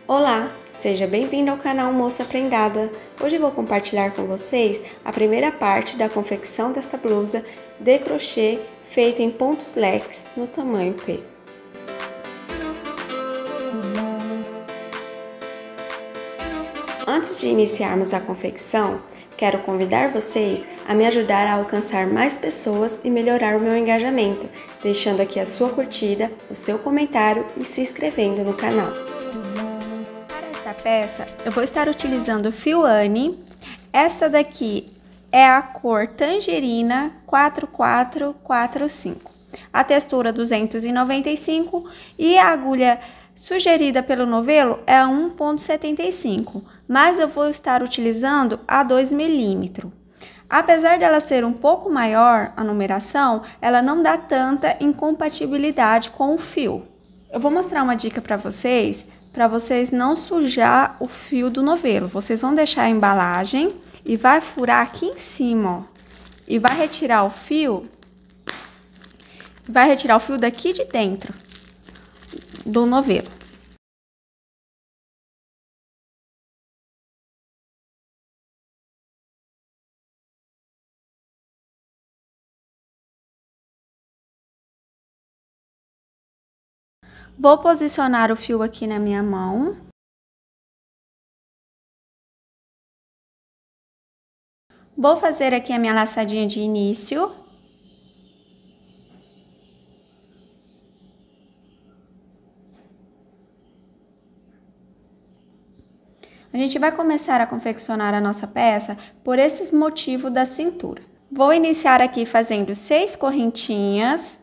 Olá, seja bem-vindo ao canal Moça Prendada. Hoje eu vou compartilhar com vocês a primeira parte da confecção desta blusa de crochê feita em pontos leques no tamanho P. Antes de iniciarmos a confecção, quero convidar vocês a me ajudar a alcançar mais pessoas e melhorar o meu engajamento, deixando aqui a sua curtida, o seu comentário e se inscrevendo no canal. Para esta peça, eu vou estar utilizando o fio Anne. Esta daqui é a cor Tangerina 4445. A textura 295 e a agulha sugerida pelo novelo é a 1,75, mas eu vou estar utilizando a 2 milímetros. Apesar dela ser um pouco maior, a numeração, ela não dá tanta incompatibilidade com o fio. Eu vou mostrar uma dica para vocês não sujar o fio do novelo. Vocês vão deixar a embalagem e vai furar aqui em cima, ó, e vai retirar o fio daqui de dentro do novelo. Vou posicionar o fio aqui na minha mão. Vou fazer aqui a minha laçadinha de início. A gente vai começar a confeccionar a nossa peça por esses motivos da cintura. Vou iniciar aqui fazendo 6 correntinhas.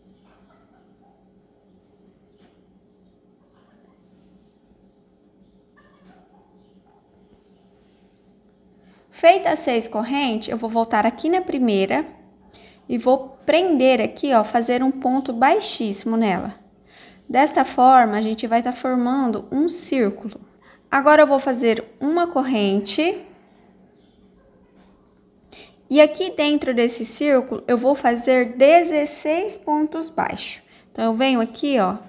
Feita as 6 correntes, eu vou voltar aqui na primeira e vou prender aqui, ó, fazer um ponto baixíssimo nela. Desta forma, a gente vai estar formando um círculo. Agora eu vou fazer uma corrente. E aqui dentro desse círculo, eu vou fazer 16 pontos baixos. Então, eu venho aqui, ó,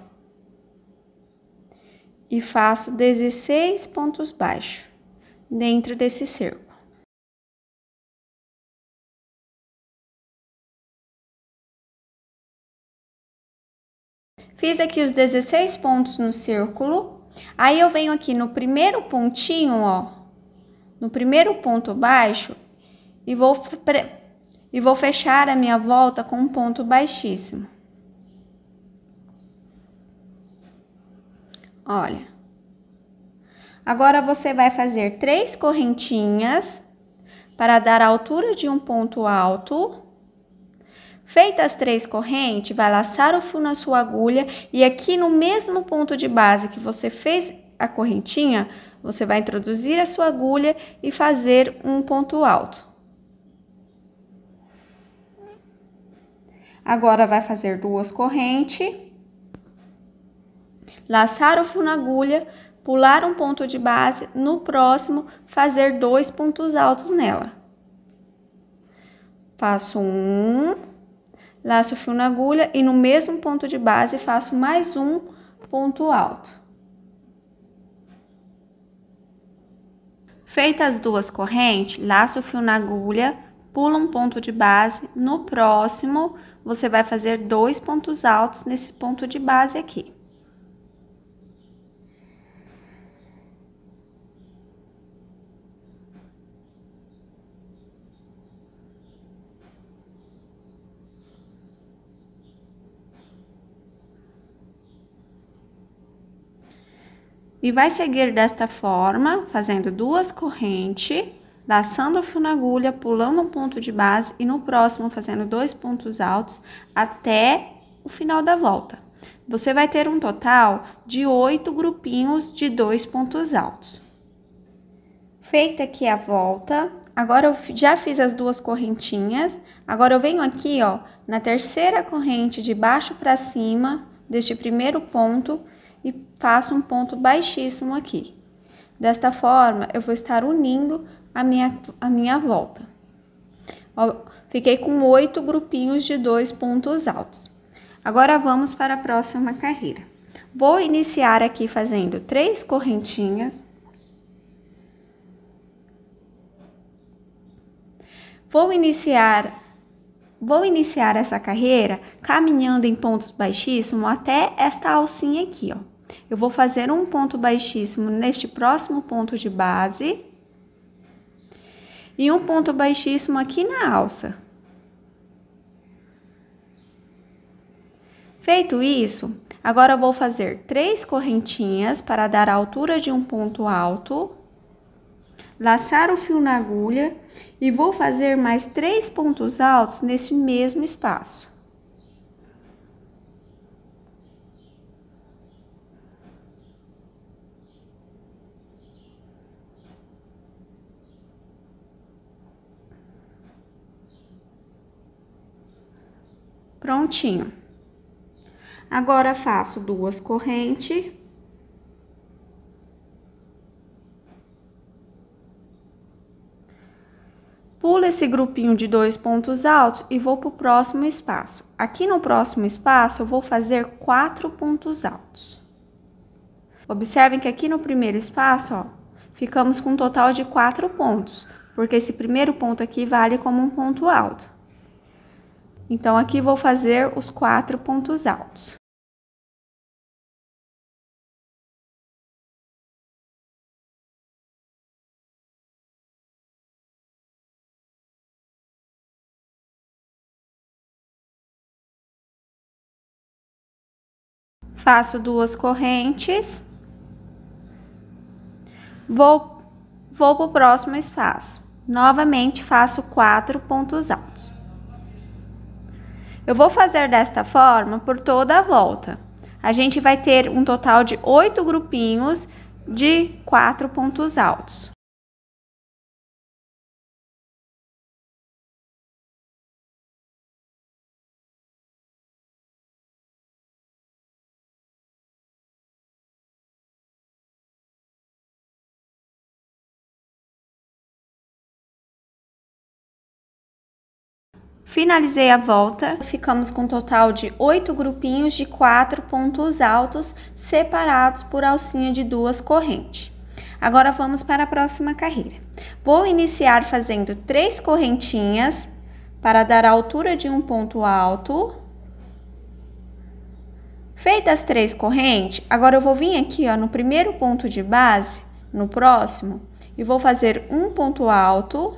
e faço 16 pontos baixos dentro desse círculo. Fiz aqui os 16 pontos no círculo. Aí, eu venho aqui no primeiro pontinho, ó, no primeiro ponto baixo, e vou fechar a minha volta com um ponto baixíssimo. Olha. Agora, você vai fazer 3 correntinhas para dar a altura de um ponto alto. Feitas as 3 correntes, vai laçar o fio na sua agulha e aqui no mesmo ponto de base que você fez a correntinha, você vai introduzir a sua agulha e fazer um ponto alto. Agora, vai fazer 2 correntes, laçar o fio na agulha, pular um ponto de base, no próximo, fazer 2 pontos altos nela. Faço um... Laço o fio na agulha e no mesmo ponto de base faço mais um ponto alto. Feitas as 2 correntes, laço o fio na agulha, pula um ponto de base, no próximo você vai fazer 2 pontos altos nesse ponto de base aqui. E vai seguir desta forma, fazendo 2 correntes, laçando o fio na agulha, pulando um ponto de base e no próximo fazendo 2 pontos altos até o final da volta. Você vai ter um total de 8 grupinhos de 2 pontos altos. Feita aqui a volta, agora eu já fiz as 2 correntinhas, agora eu venho aqui, ó, na terceira corrente de baixo para cima deste primeiro ponto e faço um ponto baixíssimo aqui. Desta forma, eu vou estar unindo a minha volta. Ó, fiquei com 8 grupinhos de 2 pontos altos. Agora, vamos para a próxima carreira. Vou iniciar aqui fazendo 3 correntinhas. Vou iniciar essa carreira caminhando em pontos baixíssimos até esta alcinha aqui, ó. Eu vou fazer um ponto baixíssimo neste próximo ponto de base e um ponto baixíssimo aqui na alça. Feito isso, agora eu vou fazer 3 correntinhas para dar a altura de um ponto alto, laçar o fio na agulha e vou fazer mais 3 pontos altos nesse mesmo espaço. Prontinho. Agora, faço 2 correntes. Pulo esse grupinho de 2 pontos altos e vou para o próximo espaço. Aqui no próximo espaço, eu vou fazer 4 pontos altos. Observem que aqui no primeiro espaço, ó, ficamos com um total de 4 pontos, porque esse primeiro ponto aqui vale como um ponto alto. Então, aqui vou fazer os 4 pontos altos. Faço 2 correntes. Vou para o próximo espaço. Novamente, faço 4 pontos altos. Eu vou fazer desta forma por toda a volta. A gente vai ter um total de 8 grupinhos de 4 pontos altos. Finalizei a volta, ficamos com um total de 8 grupinhos de 4 pontos altos separados por alcinha de 2 correntes. Agora vamos para a próxima carreira. Vou iniciar fazendo 3 correntinhas para dar a altura de um ponto alto. Feitas as 3 correntes, agora eu vou vir aqui, ó, no primeiro ponto de base, no próximo, e vou fazer um ponto alto.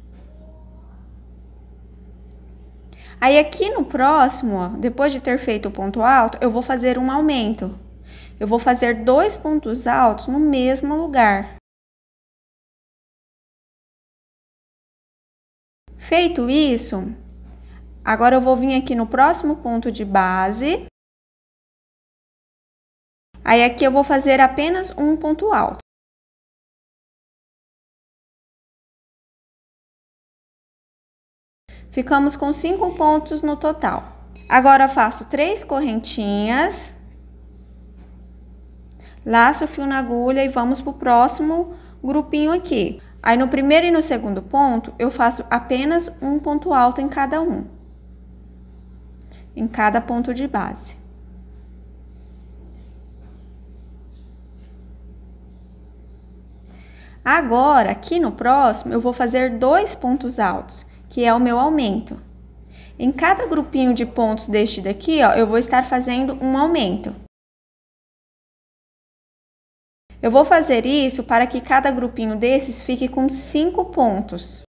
Aí, aqui no próximo, ó, depois de ter feito o ponto alto, eu vou fazer um aumento. Eu vou fazer 2 pontos altos no mesmo lugar. Feito isso, agora eu vou vir aqui no próximo ponto de base. Aí, aqui eu vou fazer apenas um ponto alto. Ficamos com 5 pontos no total. Agora, faço 3 correntinhas, laço o fio na agulha e vamos para o próximo grupinho aqui. Aí, no primeiro e no segundo ponto, eu faço apenas um ponto alto em cada um, em cada ponto de base. Agora, aqui no próximo, eu vou fazer 2 pontos altos, que é o meu aumento. Em cada grupinho de pontos deste daqui, ó, eu vou estar fazendo um aumento. Eu vou fazer isso para que cada grupinho desses fique com 5 pontos.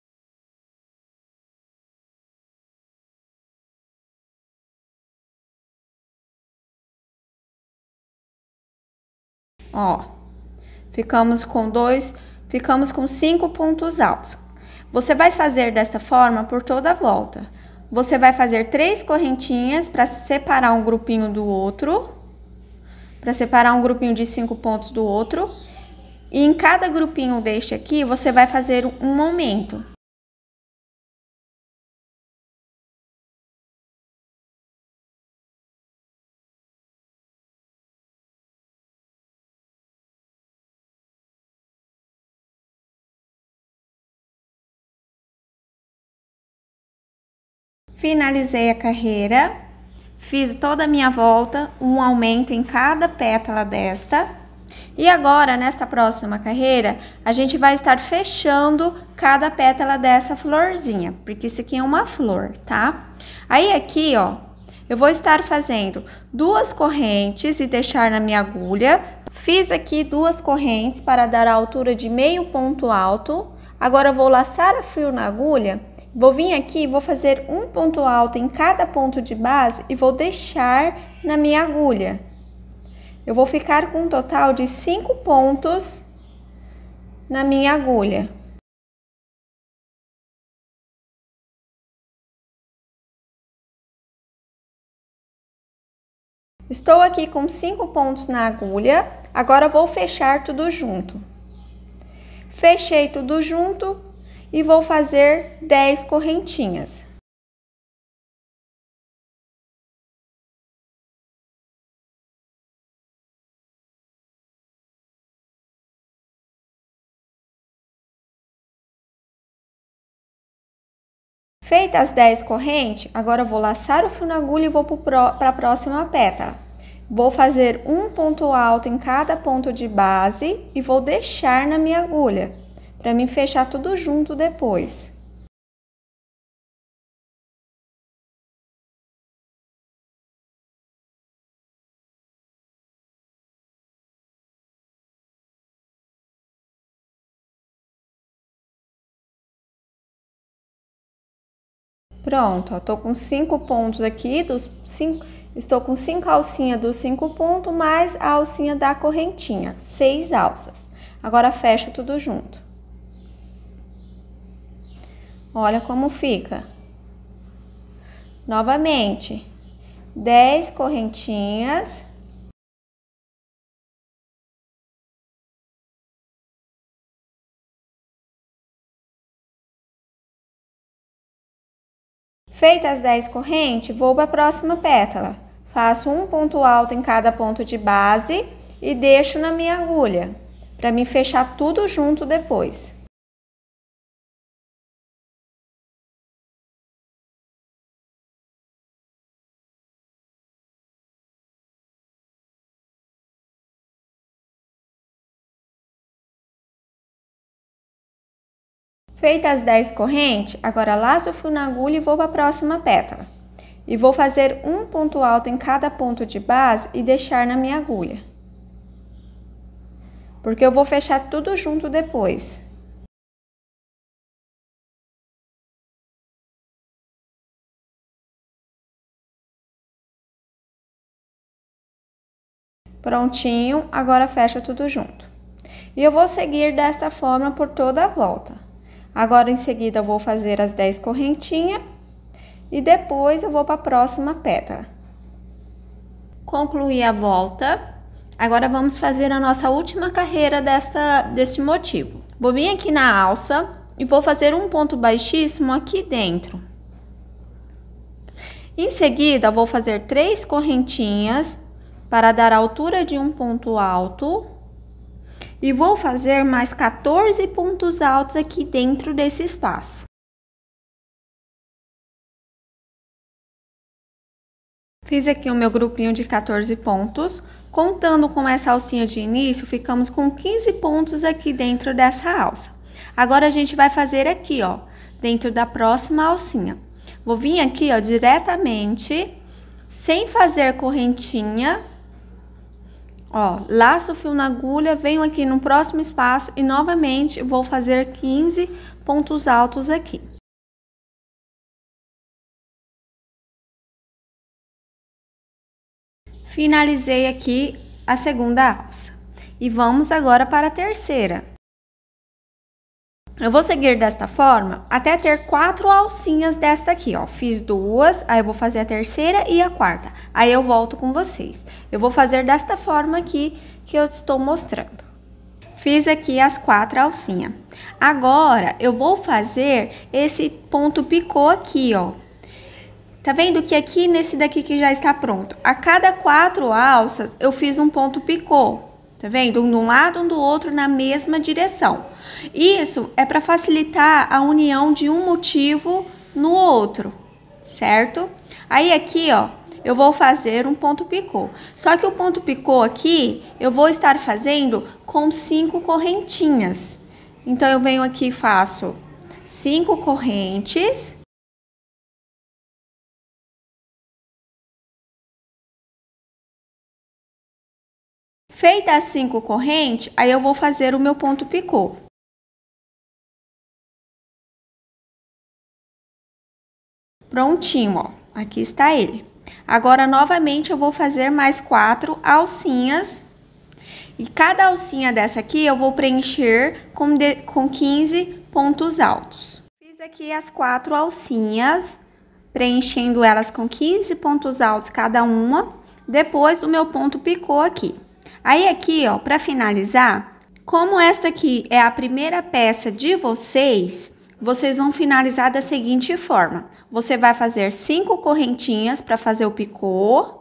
Ó, ficamos com 5 pontos altos. Você vai fazer desta forma por toda a volta. Você vai fazer 3 correntinhas para separar um grupinho do outro, para separar um grupinho de 5 pontos do outro. E em cada grupinho deste aqui, você vai fazer um aumento. Finalizei a carreira. Fiz toda a minha volta, um aumento em cada pétala desta. E agora, nesta próxima carreira, a gente vai estar fechando cada pétala dessa florzinha, porque isso aqui é uma flor, tá? Aí aqui, ó, eu vou estar fazendo 2 correntes e deixar na minha agulha. Fiz aqui 2 correntes para dar a altura de meio ponto alto. Agora eu vou laçar a fio na agulha. Vou vir aqui e vou fazer um ponto alto em cada ponto de base e vou deixar na minha agulha. Eu vou ficar com um total de 5 pontos na minha agulha. Estou aqui com 5 pontos na agulha, agora vou fechar tudo junto. Fechei tudo junto e vou fazer 10 correntinhas. Feitas as 10 correntes, agora eu vou laçar o fio na agulha e vou para a próxima pétala. Vou fazer um ponto alto em cada ponto de base e vou deixar na minha agulha, para mim fechar tudo junto depois. Pronto, ó, tô com 5 pontos aqui, estou com 5 alcinhas dos 5 pontos, mais a alcinha da correntinha, 6 alças. Agora, fecho tudo junto. Olha como fica. Novamente, 10 correntinhas. Feitas as 10 correntes, vou para a próxima pétala. Faço um ponto alto em cada ponto de base e deixo na minha agulha, para me fechar tudo junto depois. Feitas as 10 correntes, agora laço o fio na agulha e vou para a próxima pétala. E vou fazer um ponto alto em cada ponto de base e deixar na minha agulha. Porque eu vou fechar tudo junto depois. Prontinho, agora fecha tudo junto. E eu vou seguir desta forma por toda a volta. Agora, em seguida, eu vou fazer as 10 correntinhas e depois eu vou para a próxima pétala. Concluí a volta. Agora, vamos fazer a nossa última carreira deste motivo. Vou vir aqui na alça e vou fazer um ponto baixíssimo aqui dentro. Em seguida, eu vou fazer 3 correntinhas para dar a altura de um ponto alto. E vou fazer mais 14 pontos altos aqui dentro desse espaço. Fiz aqui o meu grupinho de 14 pontos. Contando com essa alcinha de início, ficamos com 15 pontos aqui dentro dessa alça. Agora, a gente vai fazer aqui, ó, dentro da próxima alcinha. Vou vir aqui, ó, diretamente, sem fazer correntinha. Ó, laço o fio na agulha, venho aqui no próximo espaço e novamente vou fazer 15 pontos altos aqui. Finalizei aqui a segunda alça. E vamos agora para a terceira. Eu vou seguir desta forma até ter 4 alcinhas desta aqui, ó. Fiz 2, aí eu vou fazer a terceira e a quarta. Aí eu volto com vocês. Eu vou fazer desta forma aqui que eu estou mostrando. Fiz aqui as 4 alcinhas. Agora, eu vou fazer esse ponto picô aqui, ó. Tá vendo que aqui nesse daqui que já está pronto, a cada 4 alças eu fiz um ponto picô. Tá vendo? Um de um lado, um do outro na mesma direção. Isso é para facilitar a união de um motivo no outro, certo? Aí aqui, ó, eu vou fazer um ponto picô. Só que o ponto picô aqui, eu vou estar fazendo com 5 correntinhas. Então, eu venho aqui e faço 5 correntes. Feita as 5 correntes, aí eu vou fazer o meu ponto picô. Prontinho, ó. Aqui está ele. Agora, novamente, eu vou fazer mais 4 alcinhas. E cada alcinha dessa aqui, eu vou preencher com 15 pontos altos. Fiz aqui as 4 alcinhas, preenchendo elas com 15 pontos altos cada uma, depois do meu ponto picô aqui. Aí, aqui, ó, para finalizar, como esta aqui é a primeira peça de vocês vão finalizar da seguinte forma. Você vai fazer 5 correntinhas para fazer o picô.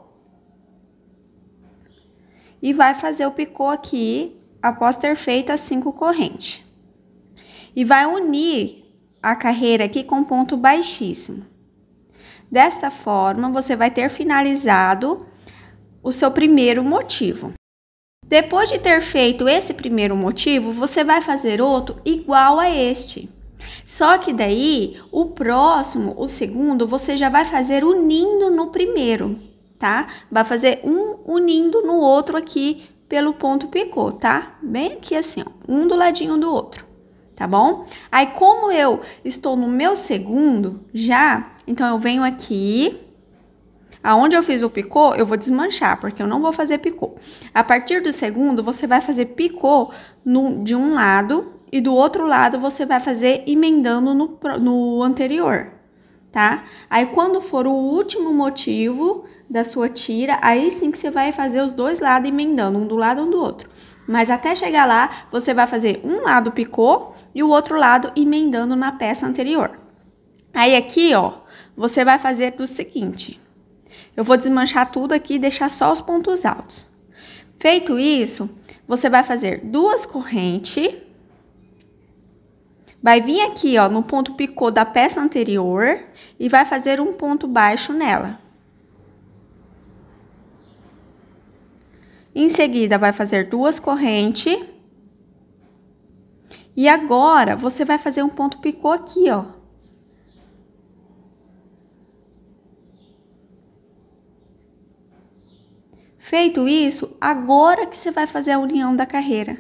E vai fazer o picô aqui, após ter feito as 5 correntes. E vai unir a carreira aqui com ponto baixíssimo. Desta forma, você vai ter finalizado o seu primeiro motivo. Depois de ter feito esse primeiro motivo, você vai fazer outro igual a este. Só que daí, o próximo, o segundo, você já vai fazer unindo no primeiro, tá? Vai fazer um unindo no outro aqui pelo ponto picô, tá? Bem aqui assim, ó, um do ladinho do outro, tá bom? Aí, como eu estou no meu segundo já, então eu venho aqui, aonde eu fiz o picô, eu vou desmanchar, porque eu não vou fazer picô. A partir do segundo, você vai fazer picô de um lado e do outro lado você vai fazer emendando no anterior, tá? Aí, quando for o último motivo da sua tira, aí sim que você vai fazer os dois lados emendando, um do lado e um do outro. Mas até chegar lá, você vai fazer um lado picô e o outro lado emendando na peça anterior. Aí, aqui, ó, você vai fazer do seguinte. Eu vou desmanchar tudo aqui e deixar só os pontos altos. Feito isso, você vai fazer 2 correntes. Vai vir aqui, ó, no ponto picô da peça anterior e vai fazer um ponto baixo nela. Em seguida, vai fazer 2 correntes. E agora, você vai fazer um ponto picô aqui, ó. Feito isso, agora que você vai fazer a união da carreira.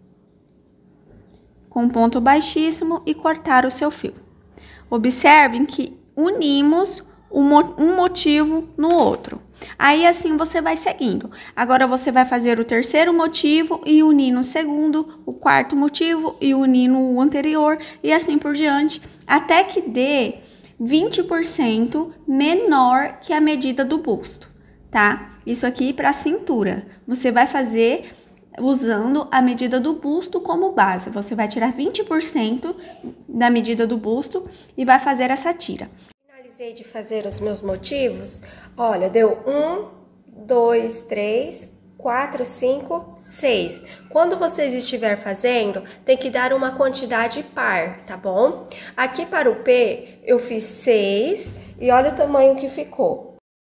Com ponto baixíssimo e cortar o seu fio. Observem que unimos um motivo no outro. Aí, assim, você vai seguindo. Agora, você vai fazer o terceiro motivo e unir no segundo, o quarto motivo e unir no anterior, e assim por diante, até que dê 20% menor que a medida do busto, tá? Isso aqui para a cintura. Você vai fazer usando a medida do busto como base. Você vai tirar 20% da medida do busto e vai fazer essa tira. Finalizei de fazer os meus motivos. Olha, deu 1, 2, 3, 4, 5, 6. Quando vocês estiver fazendo, tem que dar uma quantidade par, tá bom? Aqui para o P, eu fiz 6 e olha o tamanho que ficou.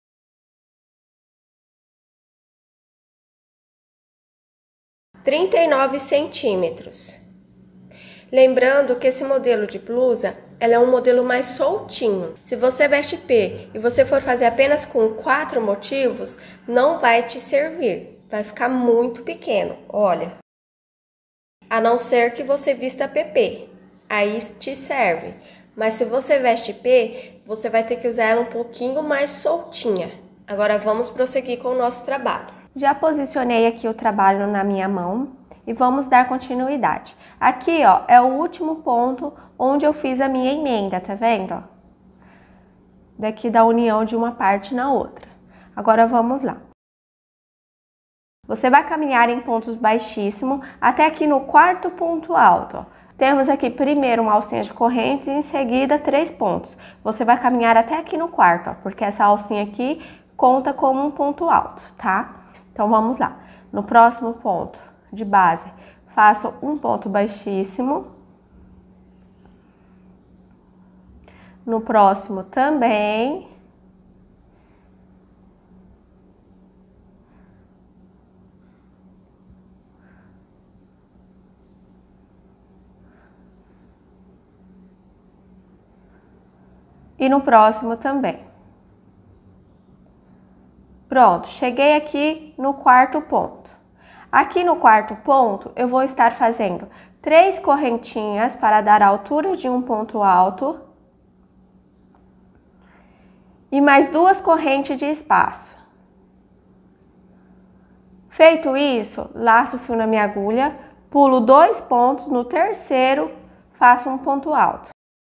R$ 39 centímetros. Lembrando que esse modelo de blusa, ela é um modelo mais soltinho. Se você veste P e você for fazer apenas com 4 motivos, não vai te servir. Vai ficar muito pequeno, olha. A não ser que você vista PP, aí te serve. Mas se você veste P, você vai ter que usar ela um pouquinho mais soltinha. Agora vamos prosseguir com o nosso trabalho. Já posicionei aqui o trabalho na minha mão e vamos dar continuidade. Aqui, ó, é o último ponto onde eu fiz a minha emenda, tá vendo? Ó? Daqui da união de uma parte na outra. Agora vamos lá. Você vai caminhar em pontos baixíssimos até aqui no quarto ponto alto, ó. Temos aqui primeiro uma alcinha de correntes e em seguida 3 pontos. Você vai caminhar até aqui no quarto, ó, porque essa alcinha aqui conta como um ponto alto, tá? Então, vamos lá. No próximo ponto de base, faço um ponto baixíssimo. No próximo também. e no próximo também. Pronto, cheguei aqui no quarto ponto. Aqui no quarto ponto, eu vou estar fazendo 3 correntinhas para dar a altura de um ponto alto e mais 2 correntes de espaço. Feito isso, laço o fio na minha agulha, pulo 2 pontos, no terceiro faço um ponto alto.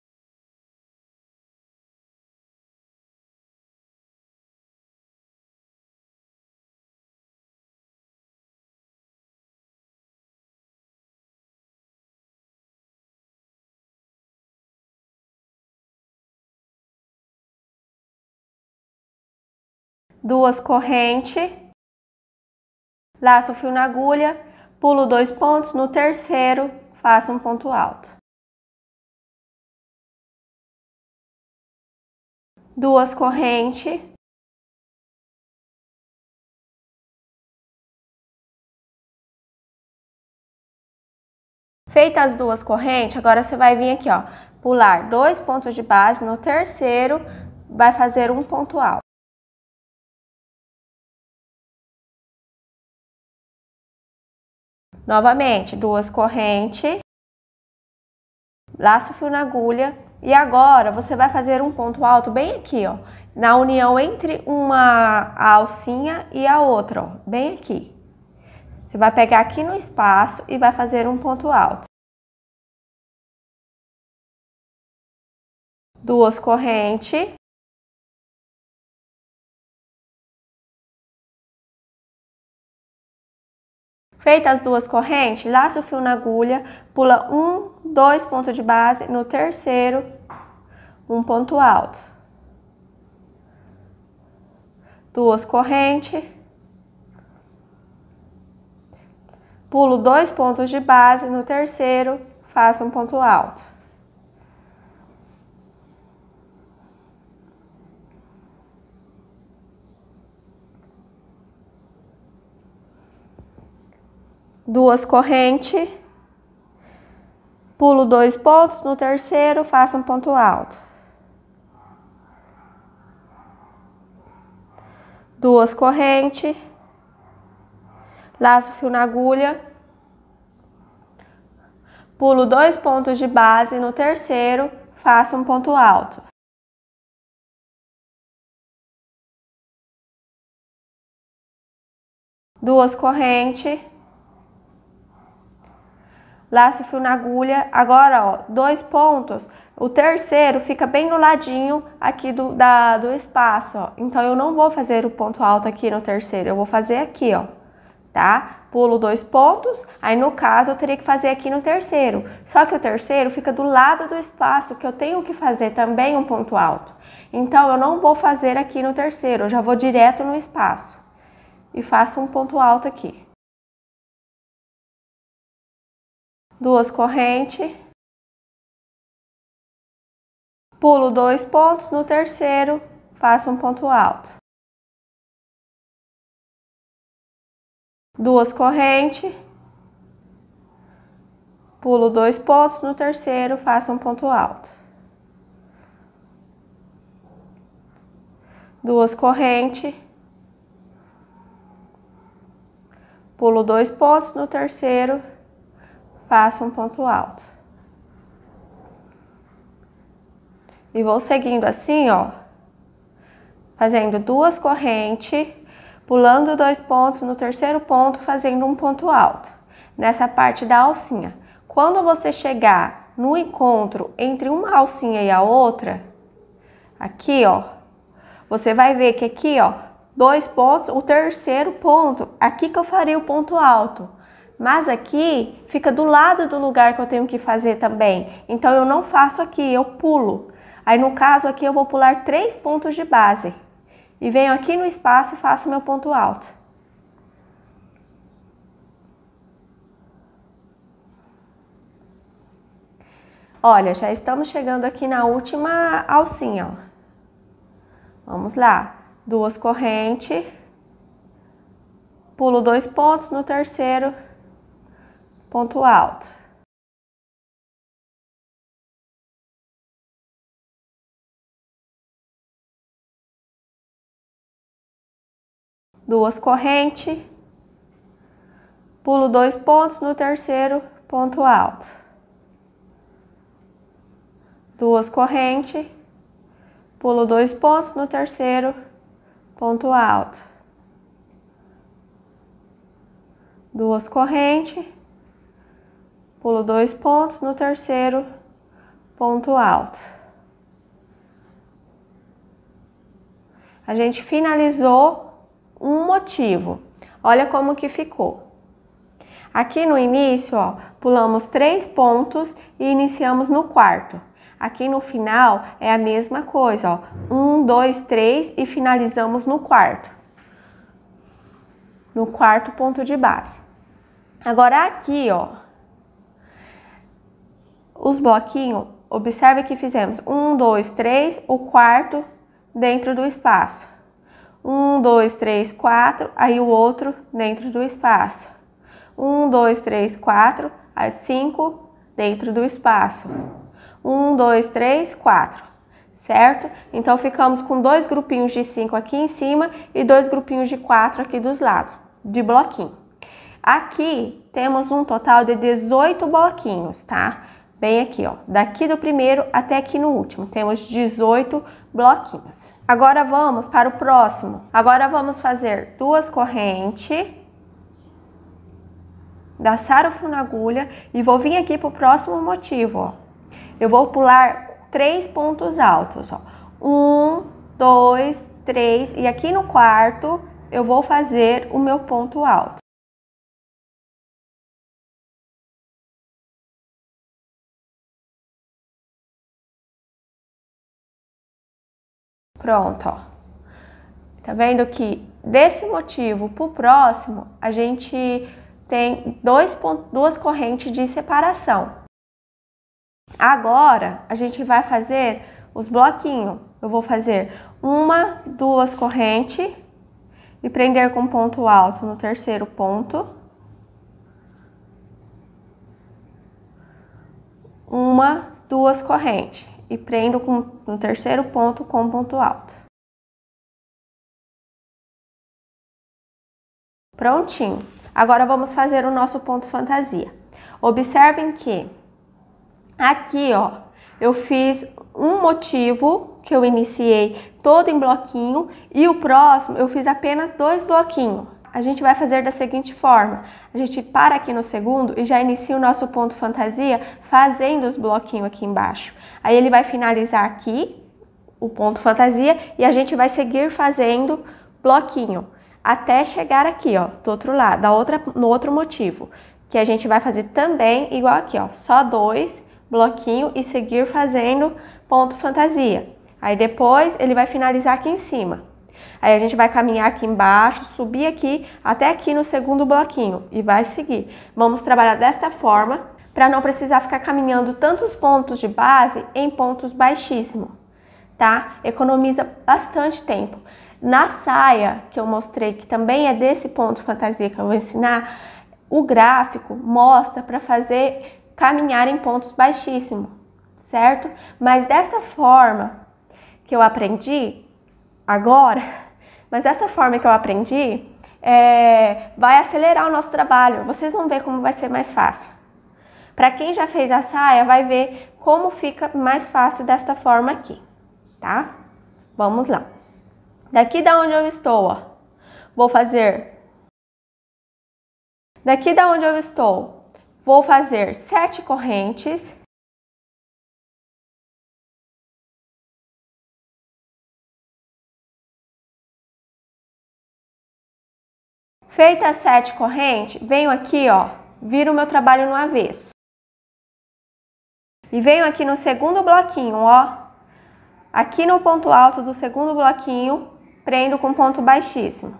Duas correntes, laço o fio na agulha, pulo 2 pontos, no terceiro faço um ponto alto. Duas correntes, feitas as duas correntes, agora você vai vir aqui, ó, pular 2 pontos de base, no terceiro vai fazer um ponto alto. Novamente, duas correntes, laço o fio na agulha e agora você vai fazer um ponto alto bem aqui, ó, na união entre uma alcinha e a outra, ó, bem aqui. Você vai pegar aqui no espaço e vai fazer um ponto alto. Duas correntes. Feitas as duas correntes, laça o fio na agulha, pula 1, 2 pontos de base, no terceiro, um ponto alto. Duas correntes, pulo 2 pontos de base, no terceiro, faço um ponto alto. Duas correntes, pulo 2 pontos, no terceiro faço um ponto alto. Duas correntes, laço o fio na agulha, pulo 2 pontos de base, no terceiro faço um ponto alto. Duas correntes, laço o fio na agulha, agora ó, 2 pontos, o terceiro fica bem no ladinho aqui do espaço, ó. Então eu não vou fazer o ponto alto aqui no terceiro, eu vou fazer aqui, ó, tá? Pulo 2 pontos, aí no caso eu teria que fazer aqui no terceiro, só que o terceiro fica do lado do espaço, que eu tenho que fazer também um ponto alto. Então eu não vou fazer aqui no terceiro, eu já vou direto no espaço e faço um ponto alto aqui. Duas correntes, pulo 2 pontos, no terceiro faço um ponto alto. Duas correntes, pulo 2 pontos, no terceiro faço um ponto alto. Duas correntes, pulo 2 pontos, no terceiro faço um ponto alto. E vou seguindo assim, ó, fazendo duas correntes, pulando 2 pontos, no terceiro ponto fazendo um ponto alto, nessa parte da alcinha. Quando você chegar no encontro entre uma alcinha e a outra, aqui, ó, você vai ver que aqui, ó, 2 pontos, o terceiro ponto, aqui que eu farei o ponto alto. Mas aqui fica do lado do lugar que eu tenho que fazer também. Então eu não faço aqui, eu pulo. Aí no caso aqui eu vou pular 3 pontos de base. E venho aqui no espaço e faço meu ponto alto. Olha, já estamos chegando aqui na última alcinha, ó. Vamos lá. Duas correntes. Pulo 2 pontos, no terceiro ponto alto. duas correntes, pulo 2 pontos no terceiro ponto alto, duas correntes, pulo 2 pontos no terceiro ponto alto, duas correntes, pulo 2 pontos no terceiro ponto alto. A gente finalizou um motivo. Olha como que ficou. Aqui no início, ó, pulamos 3 pontos e iniciamos no quarto. Aqui no final é a mesma coisa, ó. 1, 2, 3 e finalizamos no quarto. No quarto ponto de base. Agora aqui, ó, os bloquinhos, observe que fizemos 1, 2, 3, o quarto dentro do espaço. 1, 2, 3, 4, aí o outro dentro do espaço. 1, 2, 3, 4, aí 5 dentro do espaço. 1, 2, 3, 4, certo? Então ficamos com 2 grupinhos de 5 aqui em cima e 2 grupinhos de 4 aqui dos lados, de bloquinho. Aqui temos um total de 18 bloquinhos, tá? Bem aqui, ó, daqui do primeiro até aqui no último, temos 18 bloquinhos. Agora vamos para o próximo. Agora vamos fazer duas correntes, laçar o fio na agulha e vou vir aqui para o próximo motivo, ó. Eu vou pular 3 pontos altos, ó. 1, 2, 3 e aqui no quarto eu vou fazer o meu ponto alto. Pronto, ó. Tá vendo que desse motivo pro próximo, a gente tem duas correntes de separação. Agora, a gente vai fazer os bloquinhos. Eu vou fazer 1, 2 correntes e prender com ponto alto no terceiro ponto. 1, 2 correntes e prendo no terceiro ponto com ponto alto. Prontinho. Agora vamos fazer o nosso ponto fantasia. Observem que aqui, ó, eu fiz um motivo que eu iniciei todo em bloquinho e o próximo eu fiz apenas 2 bloquinhos. A gente vai fazer da seguinte forma: a gente para aqui no segundo e já inicia o nosso ponto fantasia fazendo os bloquinhos aqui embaixo. Aí ele vai finalizar aqui o ponto fantasia e a gente vai seguir fazendo bloquinho até chegar aqui, ó, do outro lado, no outro motivo, que a gente vai fazer também igual aqui, ó, só 2 bloquinhos e seguir fazendo ponto fantasia. Aí depois ele vai finalizar aqui em cima. Aí a gente vai caminhar aqui embaixo, subir aqui, até aqui no segundo bloquinho e vai seguir. Vamos trabalhar desta forma, para não precisar ficar caminhando tantos pontos de base em pontos baixíssimos, tá? Economiza bastante tempo. Na saia que eu mostrei, que também é desse ponto fantasia que eu vou ensinar, o gráfico mostra para fazer caminhar em pontos baixíssimos, certo? Mas desta forma que eu aprendi agora, vai acelerar o nosso trabalho. Vocês vão ver como vai ser mais fácil. Para quem já fez a saia, vai ver como fica mais fácil desta forma aqui, tá? Vamos lá. Daqui da onde eu estou, ó, vou fazer 7 correntes. Feita as 7 correntes, venho aqui, ó, viro o meu trabalho no avesso. E venho aqui no segundo bloquinho, ó, aqui no ponto alto do segundo bloquinho, prendo com ponto baixíssimo.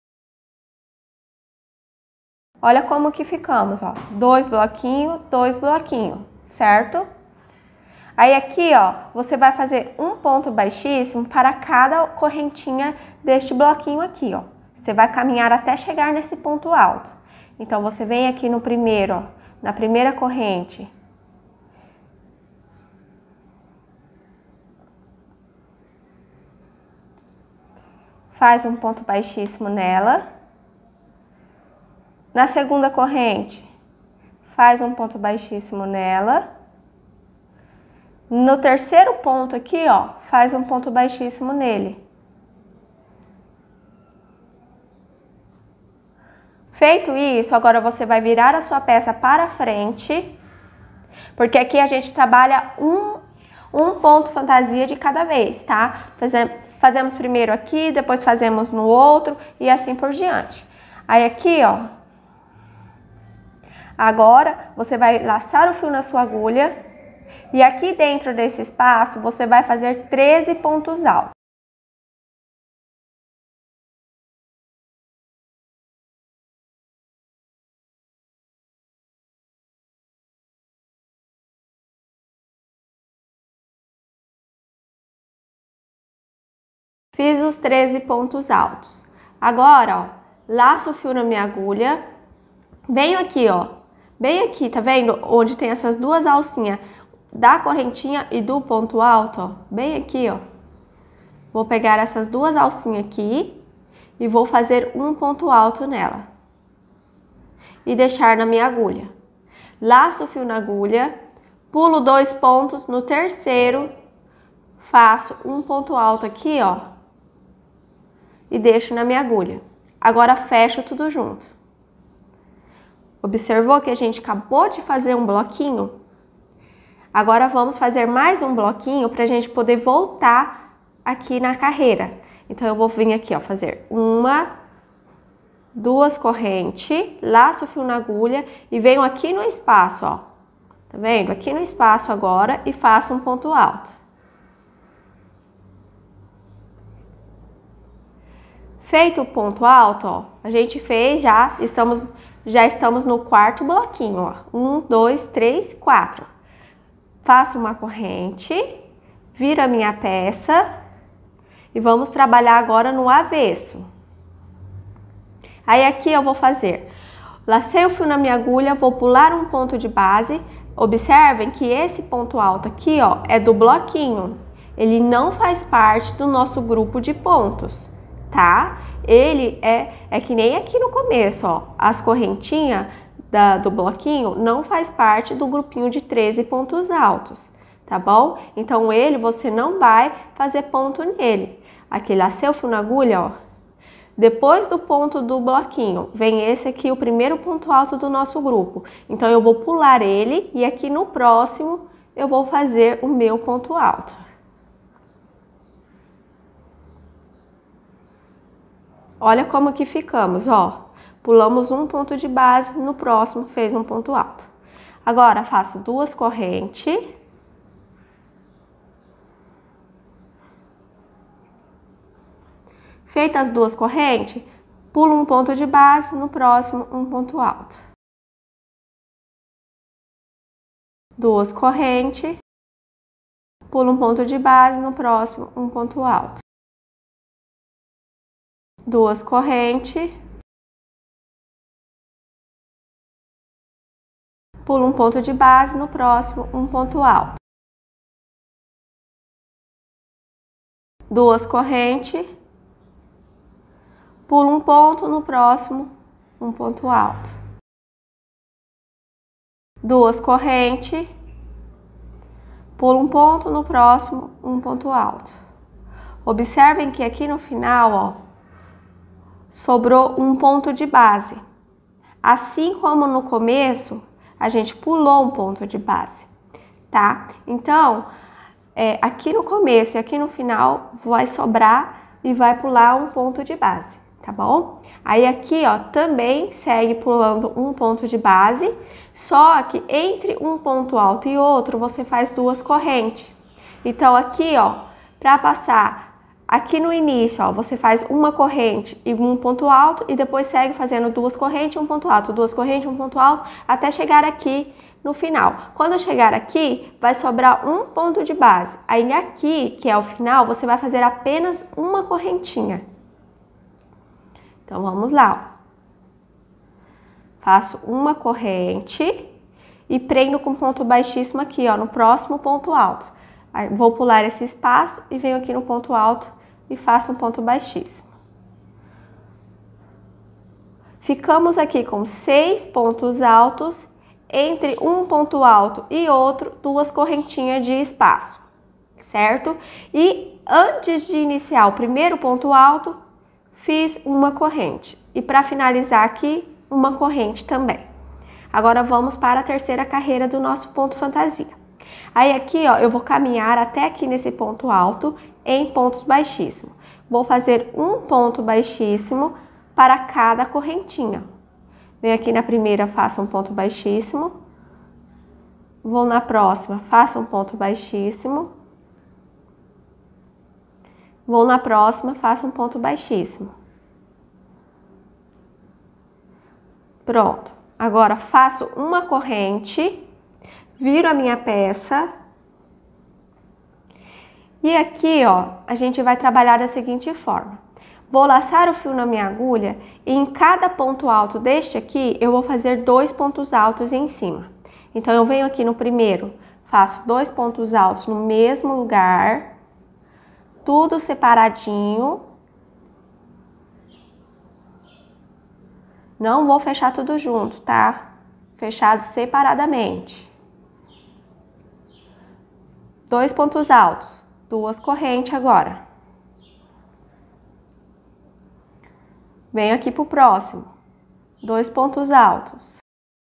Olha como que ficamos, ó, 2 bloquinhos, 2 bloquinhos, certo? Aí aqui, ó, você vai fazer um ponto baixíssimo para cada correntinha deste bloquinho aqui, ó. Você vai caminhar até chegar nesse ponto alto. Então, você vem aqui no primeiro, ó, na primeira corrente. faz um ponto baixíssimo nela. Na segunda corrente, faz um ponto baixíssimo nela. No terceiro ponto aqui, ó, faz um ponto baixíssimo nele. Feito isso, agora você vai virar a sua peça para frente, porque aqui a gente trabalha um ponto fantasia de cada vez, tá? Fazemos primeiro aqui, depois fazemos no outro e assim por diante. Aí aqui, ó, agora você vai laçar o fio na sua agulha e aqui dentro desse espaço você vai fazer 13 pontos altos. Fiz os 13 pontos altos. Agora, ó, laço o fio na minha agulha. Venho aqui, ó. Bem aqui, tá vendo? Onde tem essas duas alcinhas da correntinha e do ponto alto, ó. Bem aqui, ó. Vou pegar essas duas alcinhas aqui e vou fazer um ponto alto nela. E deixar na minha agulha. Laço o fio na agulha, pulo 2 pontos, no terceiro faço um ponto alto aqui, ó. E deixo na minha agulha. Agora fecho tudo junto. Observou que a gente acabou de fazer um bloquinho? Agora vamos fazer mais um bloquinho para a gente poder voltar aqui na carreira. Então eu vou vir aqui, ó, fazer 1, 2 correntes, laço o fio na agulha e venho aqui no espaço, ó. Tá vendo? Aqui no espaço agora e faço um ponto alto. Feito o ponto alto, ó, a gente fez já estamos no quarto bloquinho, ó. 1, 2, 3, 4. Faço uma corrente, viro a minha peça e vamos trabalhar agora no avesso. Aí aqui eu vou fazer, lacei o fio na minha agulha, vou pular um ponto de base. Observem que esse ponto alto aqui, ó, é do bloquinho. Ele não faz parte do nosso grupo de pontos, tá? Ele é que nem aqui no começo, ó, as correntinhas do bloquinho não faz parte do grupinho de 13 pontos altos, tá bom? Então você não vai fazer ponto nele. Aqui, lacei o fio na agulha, ó. Depois do ponto do bloquinho, vem esse aqui, o primeiro ponto alto do nosso grupo. Então eu vou pular ele e aqui no próximo eu vou fazer o meu ponto alto. Olha como que ficamos, ó. Pulamos um ponto de base, no próximo fez um ponto alto. Agora, faço 2 correntes. Feitas as 2 correntes, pulo um ponto de base, no próximo um ponto alto. 2 correntes, pulo um ponto de base, no próximo um ponto alto. 2 correntes, pulo um ponto de base, no próximo um ponto alto. 2 correntes, pulo um ponto, no próximo um ponto alto. 2 correntes, pulo um ponto, no próximo um ponto alto. Observem que aqui no final, ó, sobrou um ponto de base. Assim como no começo, a gente pulou um ponto de base, tá? Então, aqui no começo e aqui no final vai sobrar e vai pular um ponto de base, tá bom? Aí aqui, ó, também segue pulando um ponto de base, só que entre um ponto alto e outro, você faz 2 correntes. Então, aqui, ó, para passar aqui no início, ó, você faz uma corrente e um ponto alto e depois segue fazendo 2 correntes e um ponto alto, 2 correntes e um ponto alto, até chegar aqui no final. Quando chegar aqui, vai sobrar um ponto de base. Aí aqui, que é o final, você vai fazer apenas uma correntinha. Então, vamos lá, ó. Faço uma corrente e prendo com ponto baixíssimo aqui, ó, no próximo ponto alto. Aí, vou pular esse espaço e venho aqui no ponto alto e faço um ponto baixíssimo. Ficamos aqui com 6 pontos altos, entre um ponto alto e outro, 2 correntinhas de espaço, certo? E antes de iniciar o primeiro ponto alto, fiz uma corrente. E para finalizar aqui, uma corrente também. Agora vamos para a terceira carreira do nosso ponto fantasia. Aí aqui, ó, eu vou caminhar até aqui nesse ponto alto em pontos baixíssimos. Vou fazer um ponto baixíssimo para cada correntinha. Venho aqui na primeira, faço um ponto baixíssimo. Vou na próxima, faço um ponto baixíssimo. Vou na próxima, faço um ponto baixíssimo. Pronto. Agora faço uma corrente, viro a minha peça. E aqui, ó, a gente vai trabalhar da seguinte forma. Vou laçar o fio na minha agulha e em cada ponto alto deste aqui, eu vou fazer 2 pontos altos em cima. Então, eu venho aqui no primeiro, faço 2 pontos altos no mesmo lugar, tudo separadinho. Não vou fechar tudo junto, tá? Fechado separadamente. 2 pontos altos, 2 correntes agora. Venho aqui pro próximo. 2 pontos altos.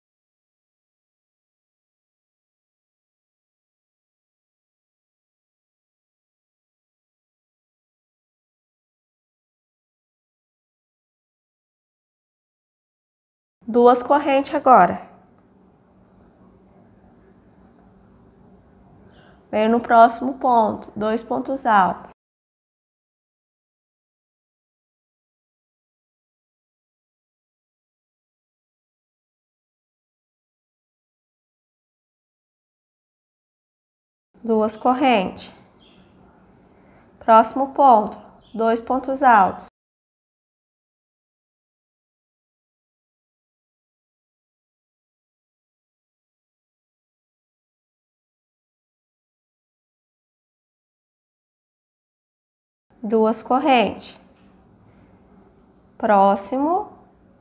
Duas correntes agora. Venho no próximo ponto, 2 pontos altos. Duas correntes. Próximo ponto, 2 pontos altos. Duas correntes. Próximo.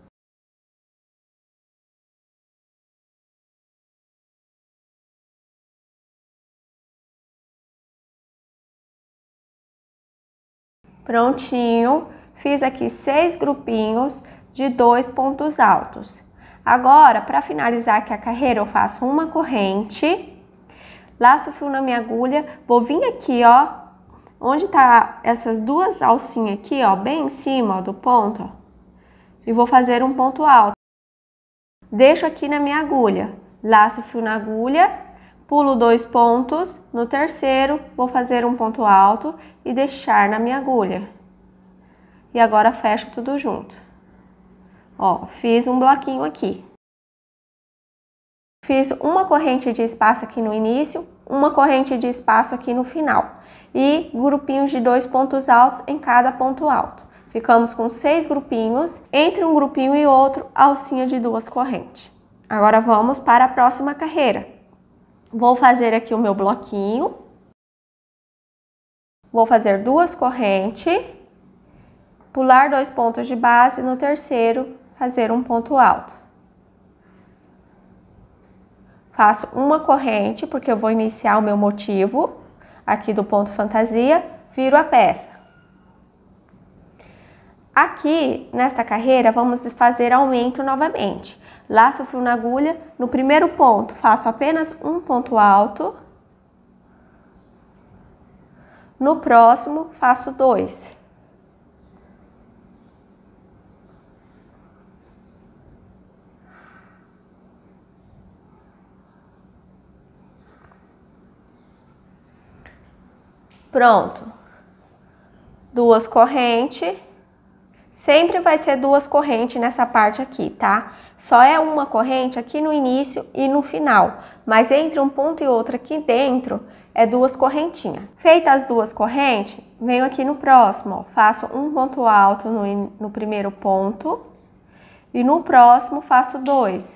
Prontinho. Fiz aqui 6 grupinhos de 2 pontos altos. Agora, para finalizar aqui a carreira, eu faço uma corrente, laço o fio na minha agulha, vou vir aqui, ó, onde tá essas duas alcinhas aqui, ó, bem em cima, ó, do ponto, ó, e vou fazer um ponto alto. Deixo aqui na minha agulha, laço o fio na agulha, pulo 2 pontos, no terceiro vou fazer um ponto alto e deixar na minha agulha. E agora fecho tudo junto. Ó, fiz um bloquinho aqui. Fiz uma corrente de espaço aqui no início, uma corrente de espaço aqui no final. E grupinhos de 2 pontos altos em cada ponto alto. Ficamos com 6 grupinhos, entre um grupinho e outro, alcinha de 2 correntes. Agora vamos para a próxima carreira. Vou fazer aqui o meu bloquinho. Vou fazer 2 correntes, pular 2 pontos de base, no terceiro fazer um ponto alto. Faço uma corrente, porque eu vou iniciar o meu motivo aqui do ponto fantasia, viro a peça. Aqui, nesta carreira, vamos fazer aumento novamente. Laço o fio na agulha, no primeiro ponto faço apenas um ponto alto. No próximo, faço 2. Pronto. 2 correntes. Sempre vai ser 2 correntes nessa parte aqui, tá? Só é uma corrente aqui no início e no final. Mas entre um ponto e outro aqui dentro, é 2 correntinhas. Feitas as 2 correntes, venho aqui no próximo, ó, faço um ponto alto no primeiro ponto. E no próximo, faço 2.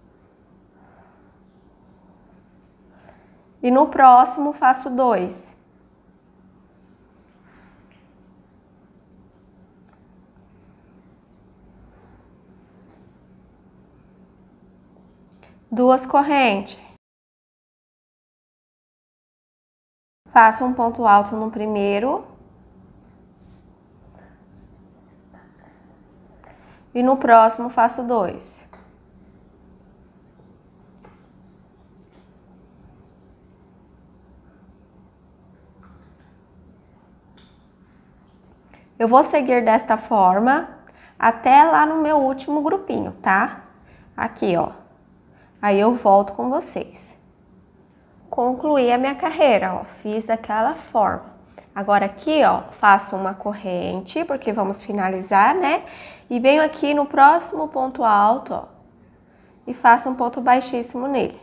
E no próximo faço 2. 2 correntes. Faço um ponto alto no primeiro. E no próximo faço 2. Eu vou seguir desta forma até lá no meu último grupinho, tá? Aqui, ó. Aí eu volto com vocês. Concluí a minha carreira, ó. Fiz daquela forma. Agora aqui, ó, faço uma corrente, porque vamos finalizar, né? E venho aqui no próximo ponto alto, ó. E faço um ponto baixíssimo nele.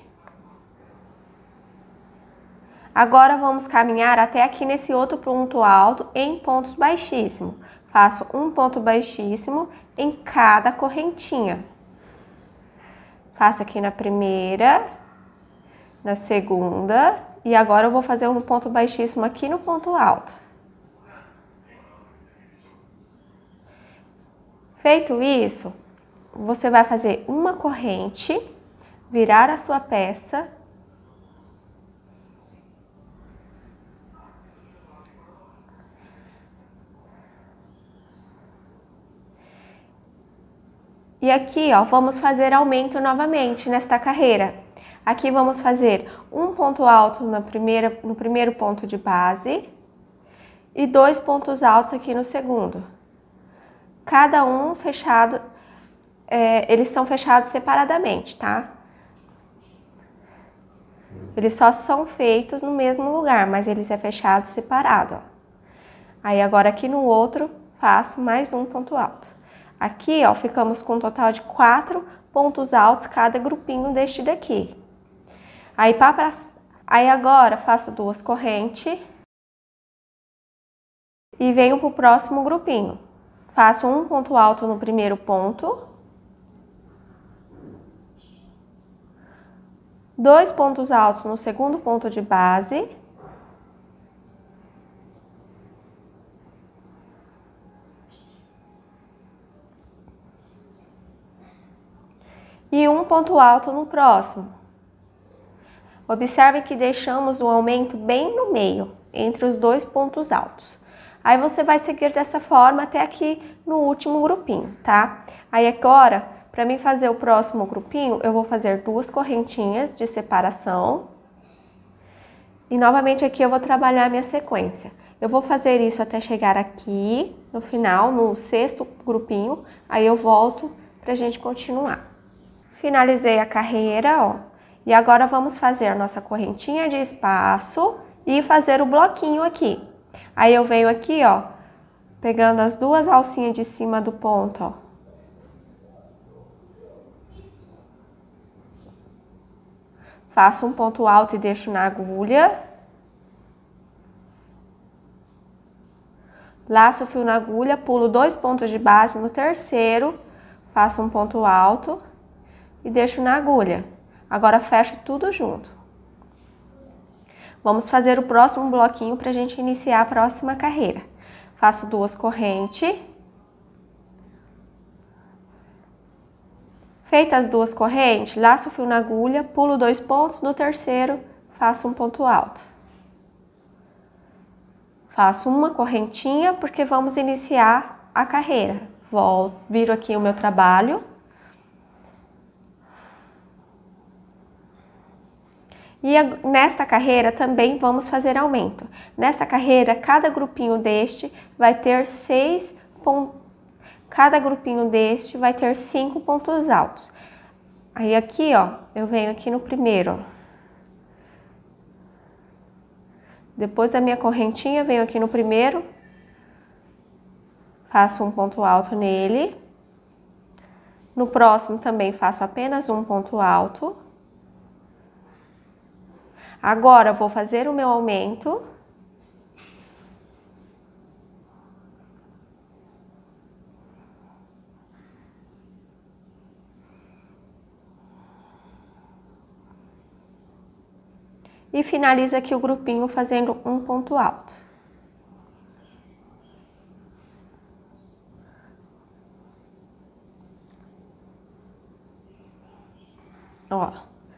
Agora vamos caminhar até aqui nesse outro ponto alto em pontos baixíssimos. Faço um ponto baixíssimo em cada correntinha. Faço aqui na primeira, na segunda e agora eu vou fazer um ponto baixíssimo aqui no ponto alto. Feito isso, você vai fazer uma corrente, virar a sua peça. E aqui, ó, vamos fazer aumento novamente nesta carreira. Aqui vamos fazer um ponto alto no primeiro ponto de base e 2 pontos altos aqui no segundo. Cada um fechado, eles são fechados separadamente, tá? Eles só são feitos no mesmo lugar, mas eles é fechado separado, ó. Aí agora aqui no outro, faço mais um ponto alto. Aqui, ó, ficamos com um total de 4 pontos altos cada grupinho deste daqui. Aí agora faço 2 correntes e venho para o próximo grupinho. Faço um ponto alto no primeiro ponto, 2 pontos altos no segundo ponto de base, e um ponto alto no próximo. Observe que deixamos o aumento bem no meio, entre os 2 pontos altos. Aí você vai seguir dessa forma até aqui no último grupinho, tá? Aí agora, para mim fazer o próximo grupinho, eu vou fazer 2 correntinhas de separação. E novamente aqui eu vou trabalhar a minha sequência. Eu vou fazer isso até chegar aqui, no final, no 6º grupinho, aí eu volto pra gente continuar. Finalizei a carreira, ó. E agora vamos fazer a nossa correntinha de espaço e fazer o bloquinho aqui. Aí eu venho aqui, ó, pegando as 2 alcinhas de cima do ponto, ó. Faço um ponto alto e deixo na agulha. Laço o fio na agulha, pulo 2 pontos de base no terceiro, faço um ponto alto e deixo na agulha. Agora fecho tudo junto. Vamos fazer o próximo bloquinho para a gente iniciar a próxima carreira. Faço 2 correntes. Feitas as 2 correntes, laço o fio na agulha, pulo 2 pontos, no terceiro faço um ponto alto. Faço uma correntinha porque vamos iniciar a carreira. Viro aqui o meu trabalho. E nesta carreira também vamos fazer aumento. Nesta carreira, cada grupinho deste vai ter 6 pontos. Cada grupinho deste vai ter 5 pontos altos. Aí aqui, ó, eu venho aqui no primeiro, ó. Depois da minha correntinha, venho aqui no primeiro. Faço um ponto alto nele. No próximo também faço apenas um ponto alto. Agora, eu vou fazer o meu aumento. E finaliza aqui o grupinho fazendo um ponto alto. Ó.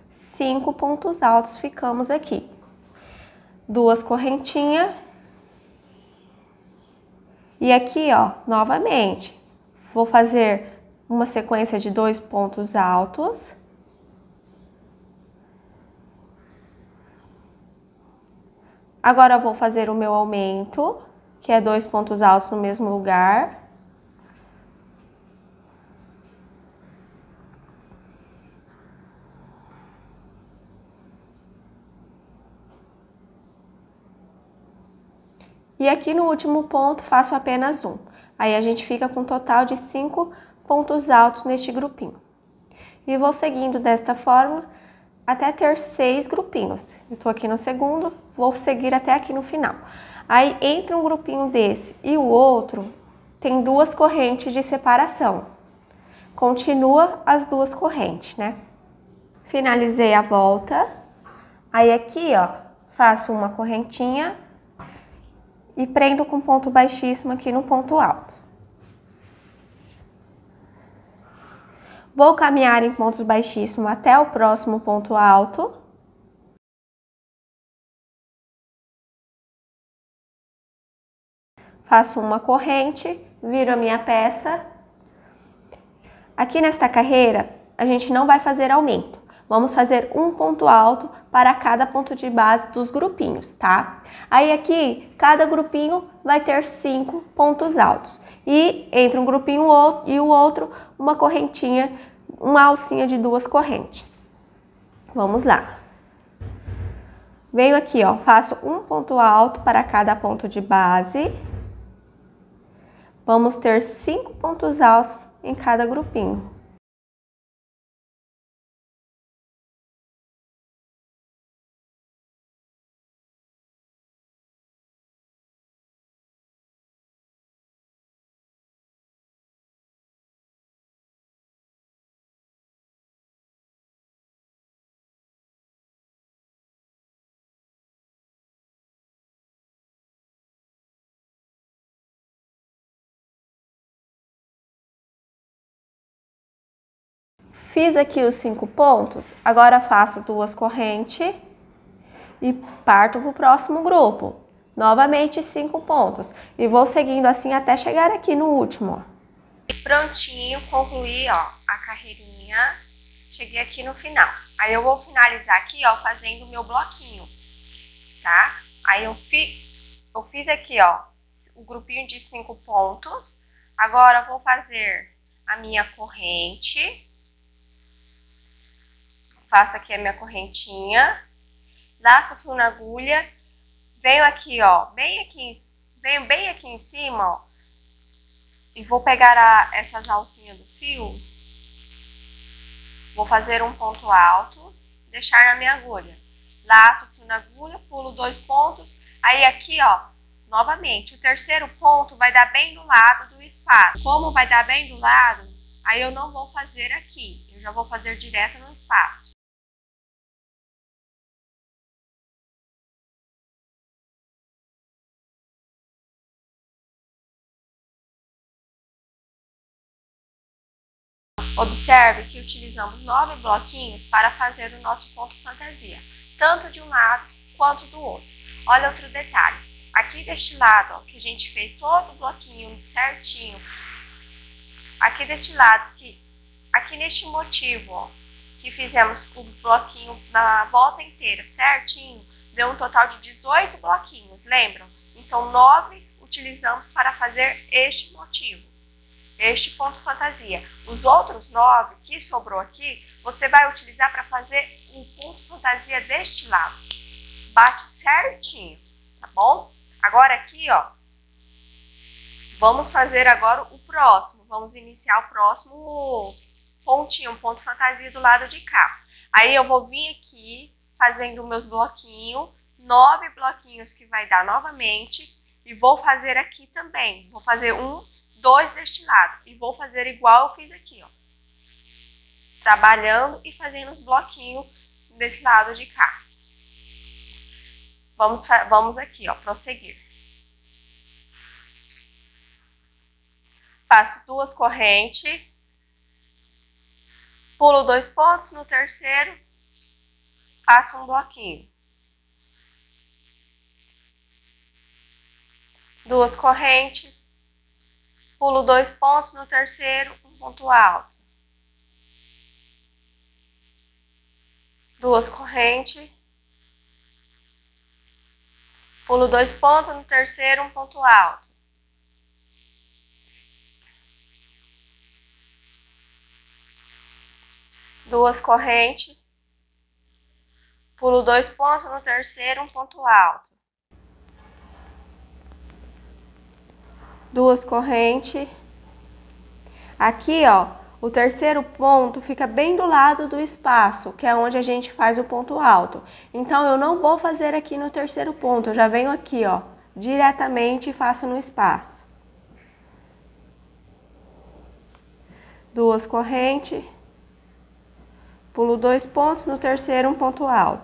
5 pontos altos ficamos aqui. 2 correntinhas. E aqui, ó, novamente, vou fazer uma sequência de 2 pontos altos. Agora eu vou fazer o meu aumento, que é 2 pontos altos no mesmo lugar. E aqui no último ponto faço apenas um. Aí a gente fica com um total de 5 pontos altos neste grupinho. E vou seguindo desta forma até ter 6 grupinhos. Eu tô aqui no segundo, vou seguir até aqui no final. Aí entre um grupinho desse e o outro, tem 2 correntes de separação. Continua as 2 correntes, né? Finalizei a volta. Aí aqui, ó, faço uma correntinha e prendo com ponto baixíssimo aqui no ponto alto. Vou caminhar em pontos baixíssimos até o próximo ponto alto. Faço uma corrente, viro a minha peça. Aqui nesta carreira, a gente não vai fazer aumento. Vamos fazer um ponto alto para cada ponto de base dos grupinhos, tá? Aí aqui, cada grupinho vai ter 5 pontos altos. E entre um grupinho e o outro, uma correntinha, uma alcinha de 2 correntes. Vamos lá. Venho aqui, ó, faço um ponto alto para cada ponto de base. Vamos ter 5 pontos altos em cada grupinho. Fiz aqui os 5 pontos, agora faço 2 correntes e parto para o próximo grupo. Novamente 5 pontos e vou seguindo assim até chegar aqui no último. Prontinho, concluí, ó, a carreirinha, cheguei aqui no final. Aí eu vou finalizar aqui, ó, fazendo o meu bloquinho, tá? Aí eu fiz aqui, ó, o grupinho de 5 pontos. Agora eu vou fazer a minha corrente. Faço aqui a minha correntinha, laço o fio na agulha, venho aqui, ó, venho bem aqui em cima, ó, e vou pegar essas alcinhas do fio, vou fazer um ponto alto, deixar na minha agulha, laço o fio na agulha, pulo 2 pontos, aí aqui, ó, novamente, o terceiro ponto vai dar bem do lado do espaço. Como vai dar bem do lado, aí eu não vou fazer aqui, eu já vou fazer direto no espaço. Observe que utilizamos 9 bloquinhos para fazer o nosso ponto fantasia, tanto de um lado quanto do outro. Olha outro detalhe, aqui deste lado, ó, que a gente fez todo o bloquinho certinho, aqui deste lado, aqui neste motivo, ó, que fizemos o bloquinho na volta inteira certinho, deu um total de 18 bloquinhos, lembram? Então 9 utilizamos para fazer este motivo. Este ponto fantasia. Os outros 9 que sobrou aqui, você vai utilizar para fazer um ponto fantasia deste lado. Bate certinho, tá bom? Agora aqui, ó, vamos fazer agora o próximo. Vamos iniciar o próximo pontinho, um ponto fantasia do lado de cá. Aí eu vou vir aqui fazendo meus bloquinhos, 9 bloquinhos que vai dar novamente. E vou fazer aqui também. Vou fazer 1, 2 deste lado. E vou fazer igual eu fiz aqui, ó. Trabalhando e fazendo os bloquinhos desse lado de cá. Vamos aqui, ó, prosseguir. Faço 2 correntes. Pulo 2 pontos no terceiro. faço um bloquinho. 2 correntes, pulo 2 pontos, no terceiro, um ponto alto. 2 correntes, pulo 2 pontos, no terceiro, um ponto alto. 2 correntes, pulo 2 pontos, no terceiro, um ponto alto. 2 correntes. Aqui, ó, o terceiro ponto fica bem do lado do espaço, que é onde a gente faz o ponto alto. Então, eu não vou fazer aqui no terceiro ponto, eu já venho aqui, ó, diretamente e faço no espaço. 2 correntes, pulo 2 pontos, no terceiro, um ponto alto.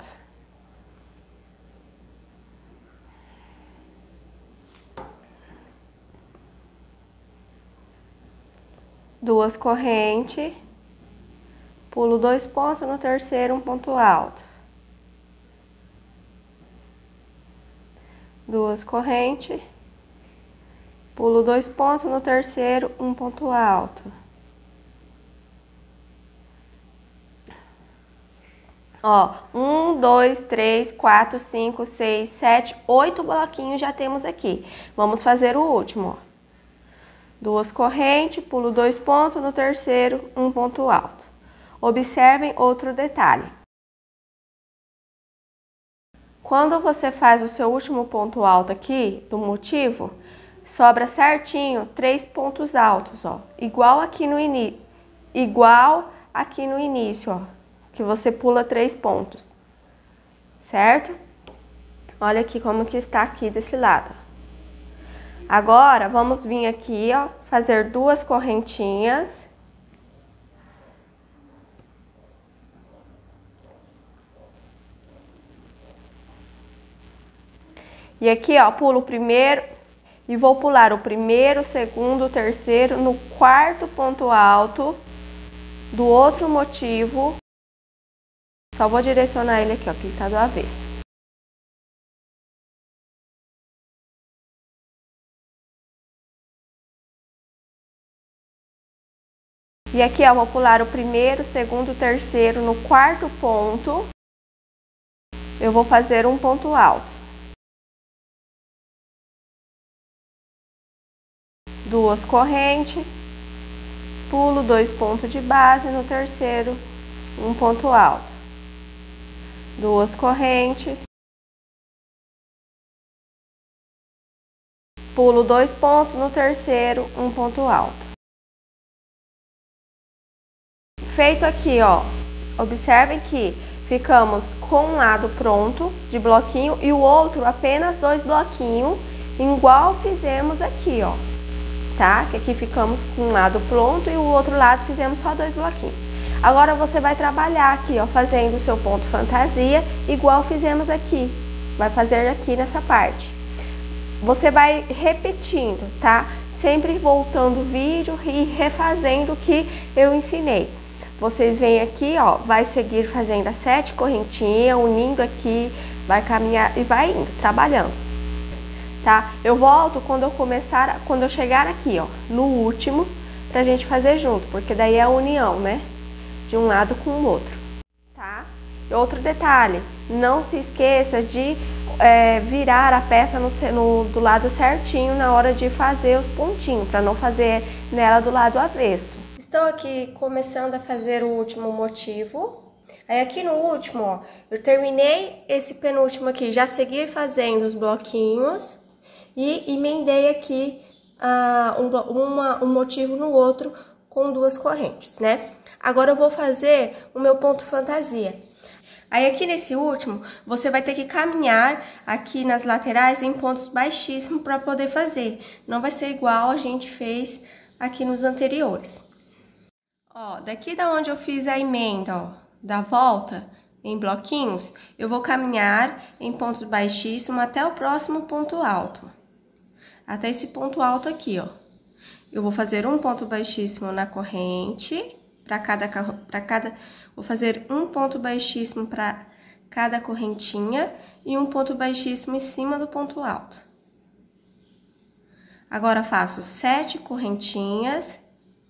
2 correntes, pulo 2 pontos, no terceiro, um ponto alto. 2 correntes, pulo 2 pontos, no terceiro, um ponto alto. Ó, 1, 2, 3, 4, 5, 6, 7, 8 bloquinhos já temos aqui. Vamos fazer o último, ó. 2 correntes, pulo 2 pontos, no terceiro, um ponto alto. Observem outro detalhe. Quando você faz o seu último ponto alto aqui, do motivo, sobra certinho 3 pontos altos, ó. Igual aqui no início, ó, que você pula 3 pontos. Certo? Olha aqui como que está aqui desse lado. Agora, vamos vir aqui, ó, fazer 2 correntinhas. E aqui, ó, pulo o primeiro e vou pular o primeiro, segundo, terceiro, no quarto ponto alto do outro motivo. Só vou direcionar ele aqui, ó, que ele tá do avesso. E aqui, ó, vou pular o primeiro, segundo, terceiro, no quarto ponto, eu vou fazer um ponto alto. 2 correntes, pulo 2 pontos de base, no terceiro, um ponto alto. 2 correntes, pulo 2 pontos, no terceiro, um ponto alto. Feito aqui, ó, observem que ficamos com um lado pronto de bloquinho e o outro apenas 2 bloquinhos, igual fizemos aqui, ó, tá? Que aqui ficamos com um lado pronto e o outro lado fizemos só 2 bloquinhos. Agora você vai trabalhar aqui, ó, fazendo o seu ponto fantasia, igual fizemos aqui, vai fazer aqui nessa parte. Você vai repetindo, tá? Sempre voltando o vídeo e refazendo o que eu ensinei. Vocês vêm aqui, ó, vai seguir fazendo as 7 correntinhas, unindo aqui, vai caminhar e vai indo, trabalhando, tá? Eu volto quando eu chegar aqui, ó, no último, pra gente fazer junto, porque daí é a união, né? De um lado com o outro, tá? E outro detalhe, não se esqueça de virar a peça do lado certinho na hora de fazer os pontinhos, pra não fazer nela do lado avesso. Estou aqui começando a fazer o último motivo. Aí aqui no último, ó, eu terminei esse penúltimo aqui, já segui fazendo os bloquinhos e emendei aqui um motivo no outro com 2 correntes, né? Agora eu vou fazer o meu ponto fantasia. Aí aqui nesse último, você vai ter que caminhar aqui nas laterais em pontos baixíssimos para poder fazer. Não vai ser igual a gente fez aqui nos anteriores. Ó, daqui da onde eu fiz a emenda, ó, da volta em bloquinhos, eu vou caminhar em pontos baixíssimos até o próximo ponto alto. Até esse ponto alto aqui, ó. Eu vou fazer um ponto baixíssimo na corrente, vou fazer um ponto baixíssimo para cada correntinha e um ponto baixíssimo em cima do ponto alto. Agora, faço 7 correntinhas.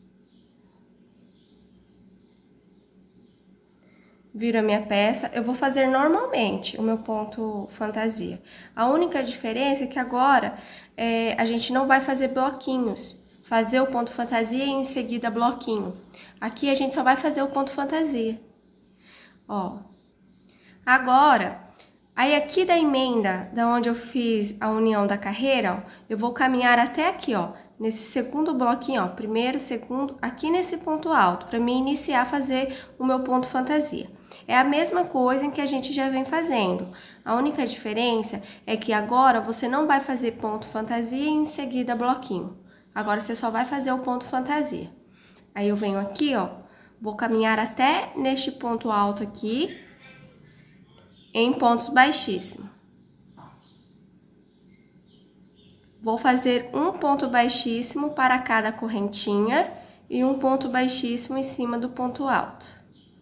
Viro a minha peça, eu vou fazer normalmente o meu ponto fantasia. A única diferença é que agora a gente não vai fazer bloquinhos, fazer o ponto fantasia e em seguida bloquinho. Aqui a gente só vai fazer o ponto fantasia. Ó. Agora, aí aqui da emenda, da onde eu fiz a união da carreira, ó, eu vou caminhar até aqui, ó, nesse segundo bloquinho, ó, primeiro, segundo, aqui nesse ponto alto, para mim iniciar a fazer o meu ponto fantasia. É a mesma coisa em que a gente já vem fazendo. A única diferença é que agora você não vai fazer ponto fantasia e em seguida bloquinho. Agora você só vai fazer o ponto fantasia. Aí eu venho aqui, ó, vou caminhar até neste ponto alto aqui, em pontos baixíssimos. Vou fazer um ponto baixíssimo para cada correntinha e um ponto baixíssimo em cima do ponto alto.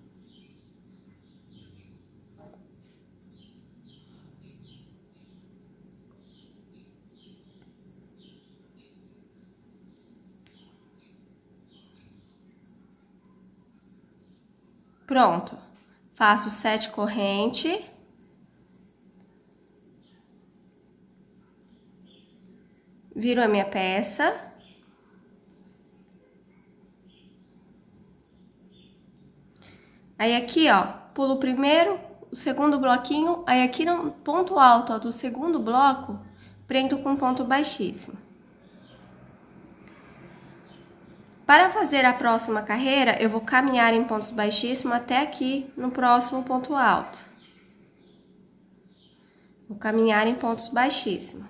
Pronto, faço 7 correntes, viro a minha peça, aí aqui, ó, pulo o primeiro, o segundo bloquinho, aí aqui no ponto alto, ó, do segundo bloco, prendo com ponto baixíssimo. Para fazer a próxima carreira, eu vou caminhar em pontos baixíssimos até aqui no próximo ponto alto. Vou caminhar em pontos baixíssimos.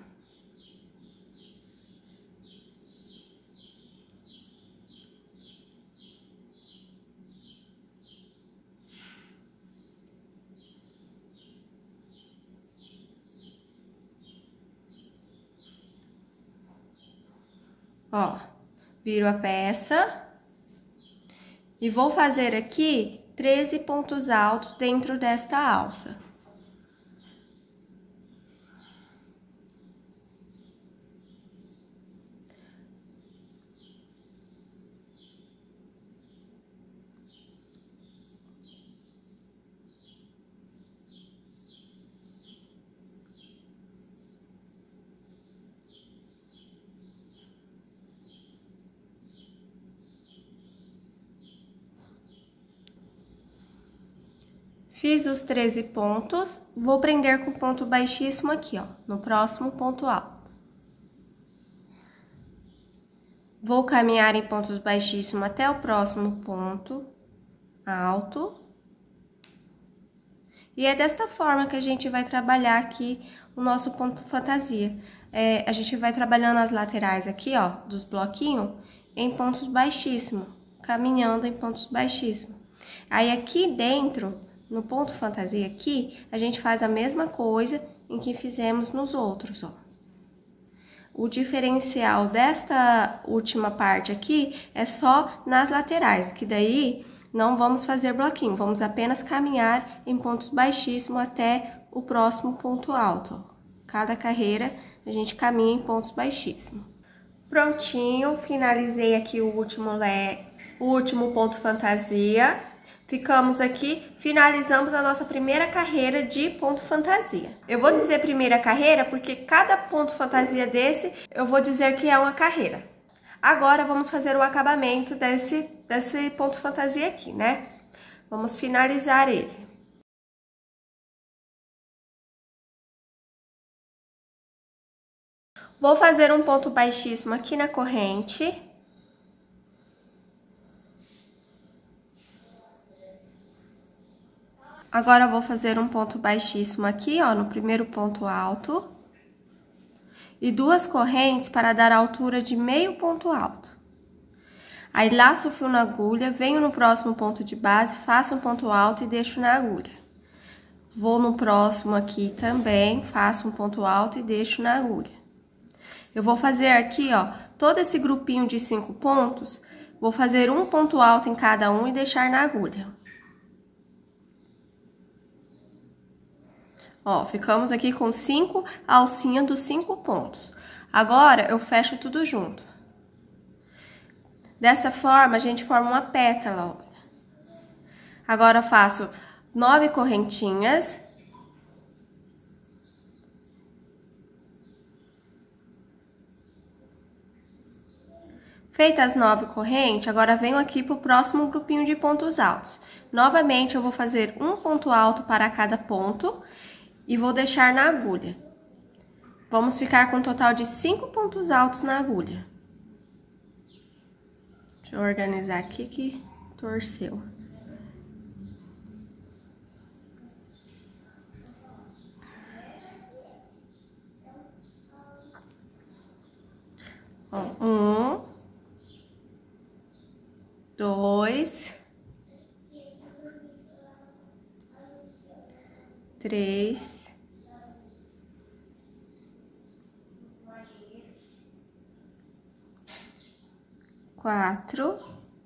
Ó. Viro a peça e vou fazer aqui 13 pontos altos dentro desta alça. Fiz os 13 pontos, vou prender com ponto baixíssimo aqui, ó, no próximo ponto alto. Vou caminhar em pontos baixíssimos até o próximo ponto alto. E é desta forma que a gente vai trabalhar aqui o nosso ponto fantasia. A gente vai trabalhando as laterais aqui, ó, dos bloquinhos, em pontos baixíssimos, caminhando em pontos baixíssimos. Aí aqui dentro, no ponto fantasia aqui, a gente faz a mesma coisa em que fizemos nos outros, ó. O diferencial desta última parte aqui é só nas laterais, que daí não vamos fazer bloquinho, vamos apenas caminhar em pontos baixíssimos até o próximo ponto alto, ó. Cada carreira a gente caminha em pontos baixíssimos. Prontinho, finalizei aqui o último ponto fantasia. Ficamos aqui, finalizamos a nossa primeira carreira de ponto fantasia. Eu vou dizer primeira carreira porque cada ponto fantasia desse, eu vou dizer que é uma carreira. Agora, vamos fazer o acabamento desse ponto fantasia aqui, né? Vamos finalizar ele. Vou fazer um ponto baixíssimo aqui na corrente. Agora, vou fazer um ponto baixíssimo aqui, ó, no primeiro ponto alto. E 2 correntes para dar a altura de meio ponto alto. Aí, laço o fio na agulha, venho no próximo ponto de base, faço um ponto alto e deixo na agulha. Vou no próximo aqui também, faço um ponto alto e deixo na agulha. Eu vou fazer aqui, ó, todo esse grupinho de 5 pontos, vou fazer um ponto alto em cada um e deixar na agulha. Ó, ficamos aqui com 5 alcinhas dos 5 pontos. Agora, eu fecho tudo junto. Dessa forma, a gente forma uma pétala, ó. Agora, eu faço 9 correntinhas. Feitas as 9 correntes, agora venho aqui pro próximo grupinho de pontos altos. Novamente, eu vou fazer um ponto alto para cada ponto e vou deixar na agulha. Vamos ficar com um total de 5 pontos altos na agulha. Deixa eu organizar aqui que torceu. Ó, 1, 2, 3, 4,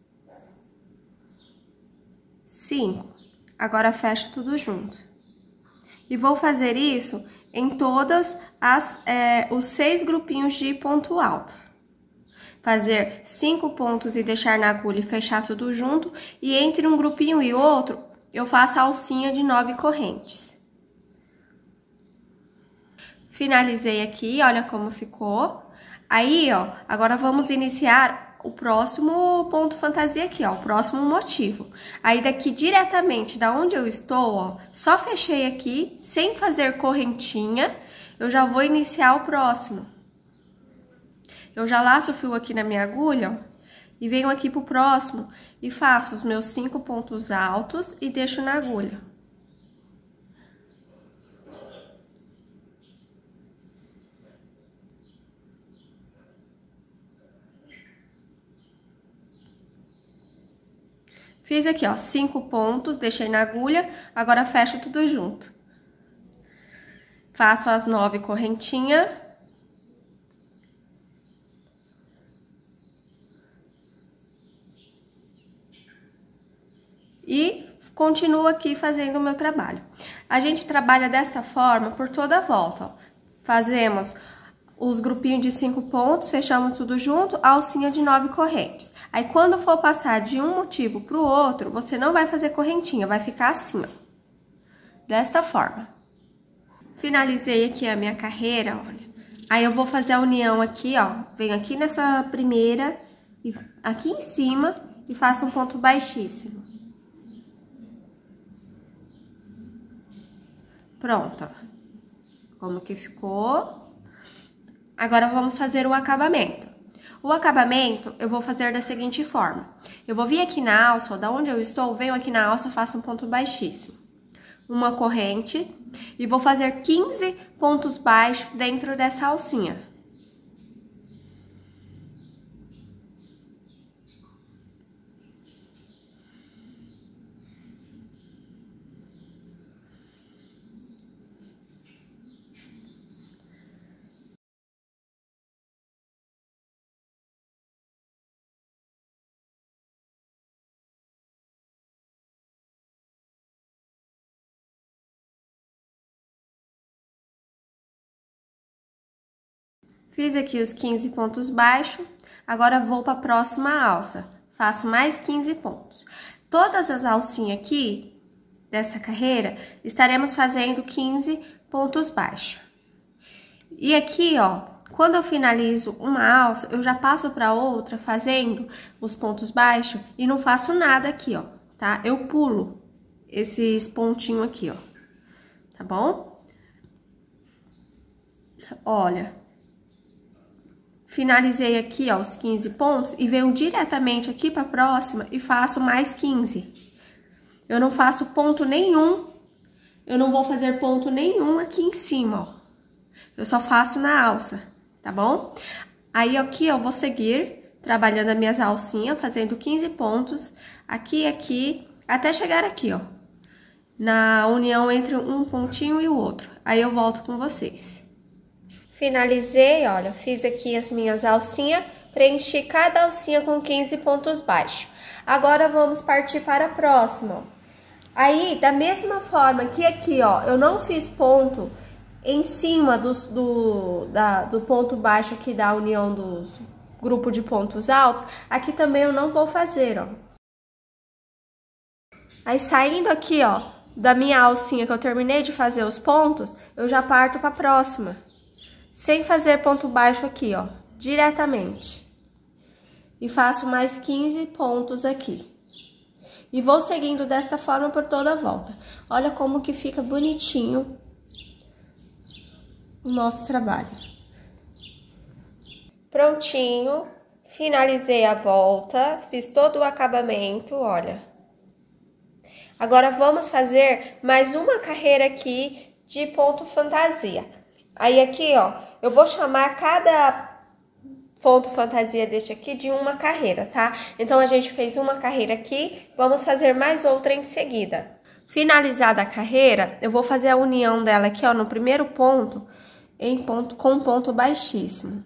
5. Agora fecho tudo junto. E vou fazer isso em todas os 6 grupinhos de ponto alto. Fazer 5 pontos e deixar na agulha e fechar tudo junto. E entre um grupinho e outro, eu faço a alcinha de 9 correntes. Finalizei aqui, olha como ficou. Aí, ó, agora vamos iniciar o próximo ponto fantasia aqui, ó, o próximo motivo. Aí, daqui diretamente da onde eu estou, ó, só fechei aqui, sem fazer correntinha, eu já vou iniciar o próximo. Eu já laço o fio aqui na minha agulha, ó, e venho aqui pro próximo e faço os meus 5 pontos altos e deixo na agulha. Fiz aqui, ó, 5 pontos, deixei na agulha, agora fecho tudo junto. Faço as 9 correntinhas. E continuo aqui fazendo o meu trabalho. A gente trabalha desta forma por toda a volta, ó. Fazemos os grupinhos de 5 pontos, fechamos tudo junto, a alcinha de 9 correntes. Aí, quando for passar de um motivo pro outro, você não vai fazer correntinha, vai ficar assim, ó. Desta forma. Finalizei aqui a minha carreira, olha. Aí, eu vou fazer a união aqui, ó. Venho aqui nessa primeira, e aqui em cima, e faço um ponto baixíssimo. Pronto, ó. Como que ficou? Agora, vamos fazer o acabamento. O acabamento, eu vou fazer da seguinte forma. Eu vou vir aqui na alça, ó, da onde eu estou, venho aqui na alça, faço um ponto baixíssimo. Uma corrente e vou fazer 15 pontos baixos dentro dessa alcinha. Fiz aqui os 15 pontos baixos, agora vou para a próxima alça. Faço mais 15 pontos. Todas as alcinhas aqui, dessa carreira, estaremos fazendo 15 pontos baixos. E aqui, ó, quando eu finalizo uma alça, eu já passo para outra fazendo os pontos baixos e não faço nada aqui, ó, tá? Eu pulo esses pontinhos aqui, ó, tá bom? Olha... Finalizei aqui, ó, os 15 pontos e venho diretamente aqui para a próxima e faço mais 15. Eu não faço ponto nenhum, eu não vou fazer ponto nenhum aqui em cima, ó. Eu só faço na alça, tá bom? Aí, aqui, eu vou seguir trabalhando as minhas alcinhas, fazendo 15 pontos, aqui e aqui, até chegar aqui, ó. Na união entre um pontinho e o outro. Aí, eu volto com vocês. Finalizei, olha, fiz aqui as minhas alcinhas, preenchi cada alcinha com 15 pontos baixos. Agora, vamos partir para a próxima, ó. Aí, da mesma forma que aqui, ó, eu não fiz ponto em cima do ponto baixo aqui da união dos grupos de pontos altos, aqui também eu não vou fazer, ó. Aí, saindo aqui, ó, da minha alcinha que eu terminei de fazer os pontos, eu já parto pra próxima. Sem fazer ponto baixo aqui, ó, diretamente. E faço mais 15 pontos aqui. E vou seguindo desta forma por toda a volta. Olha como que fica bonitinho o nosso trabalho. Prontinho, finalizei a volta, fiz todo o acabamento, olha. Agora vamos fazer mais uma carreira aqui de ponto fantasia. Aí aqui, ó, eu vou chamar cada ponto fantasia deste aqui de uma carreira, tá? Então, a gente fez uma carreira aqui, vamos fazer mais outra em seguida. Finalizada a carreira, eu vou fazer a união dela aqui, ó, no primeiro ponto, com ponto baixíssimo.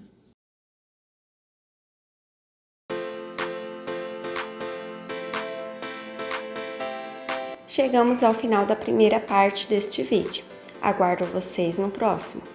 Chegamos ao final da primeira parte deste vídeo. Aguardo vocês no próximo.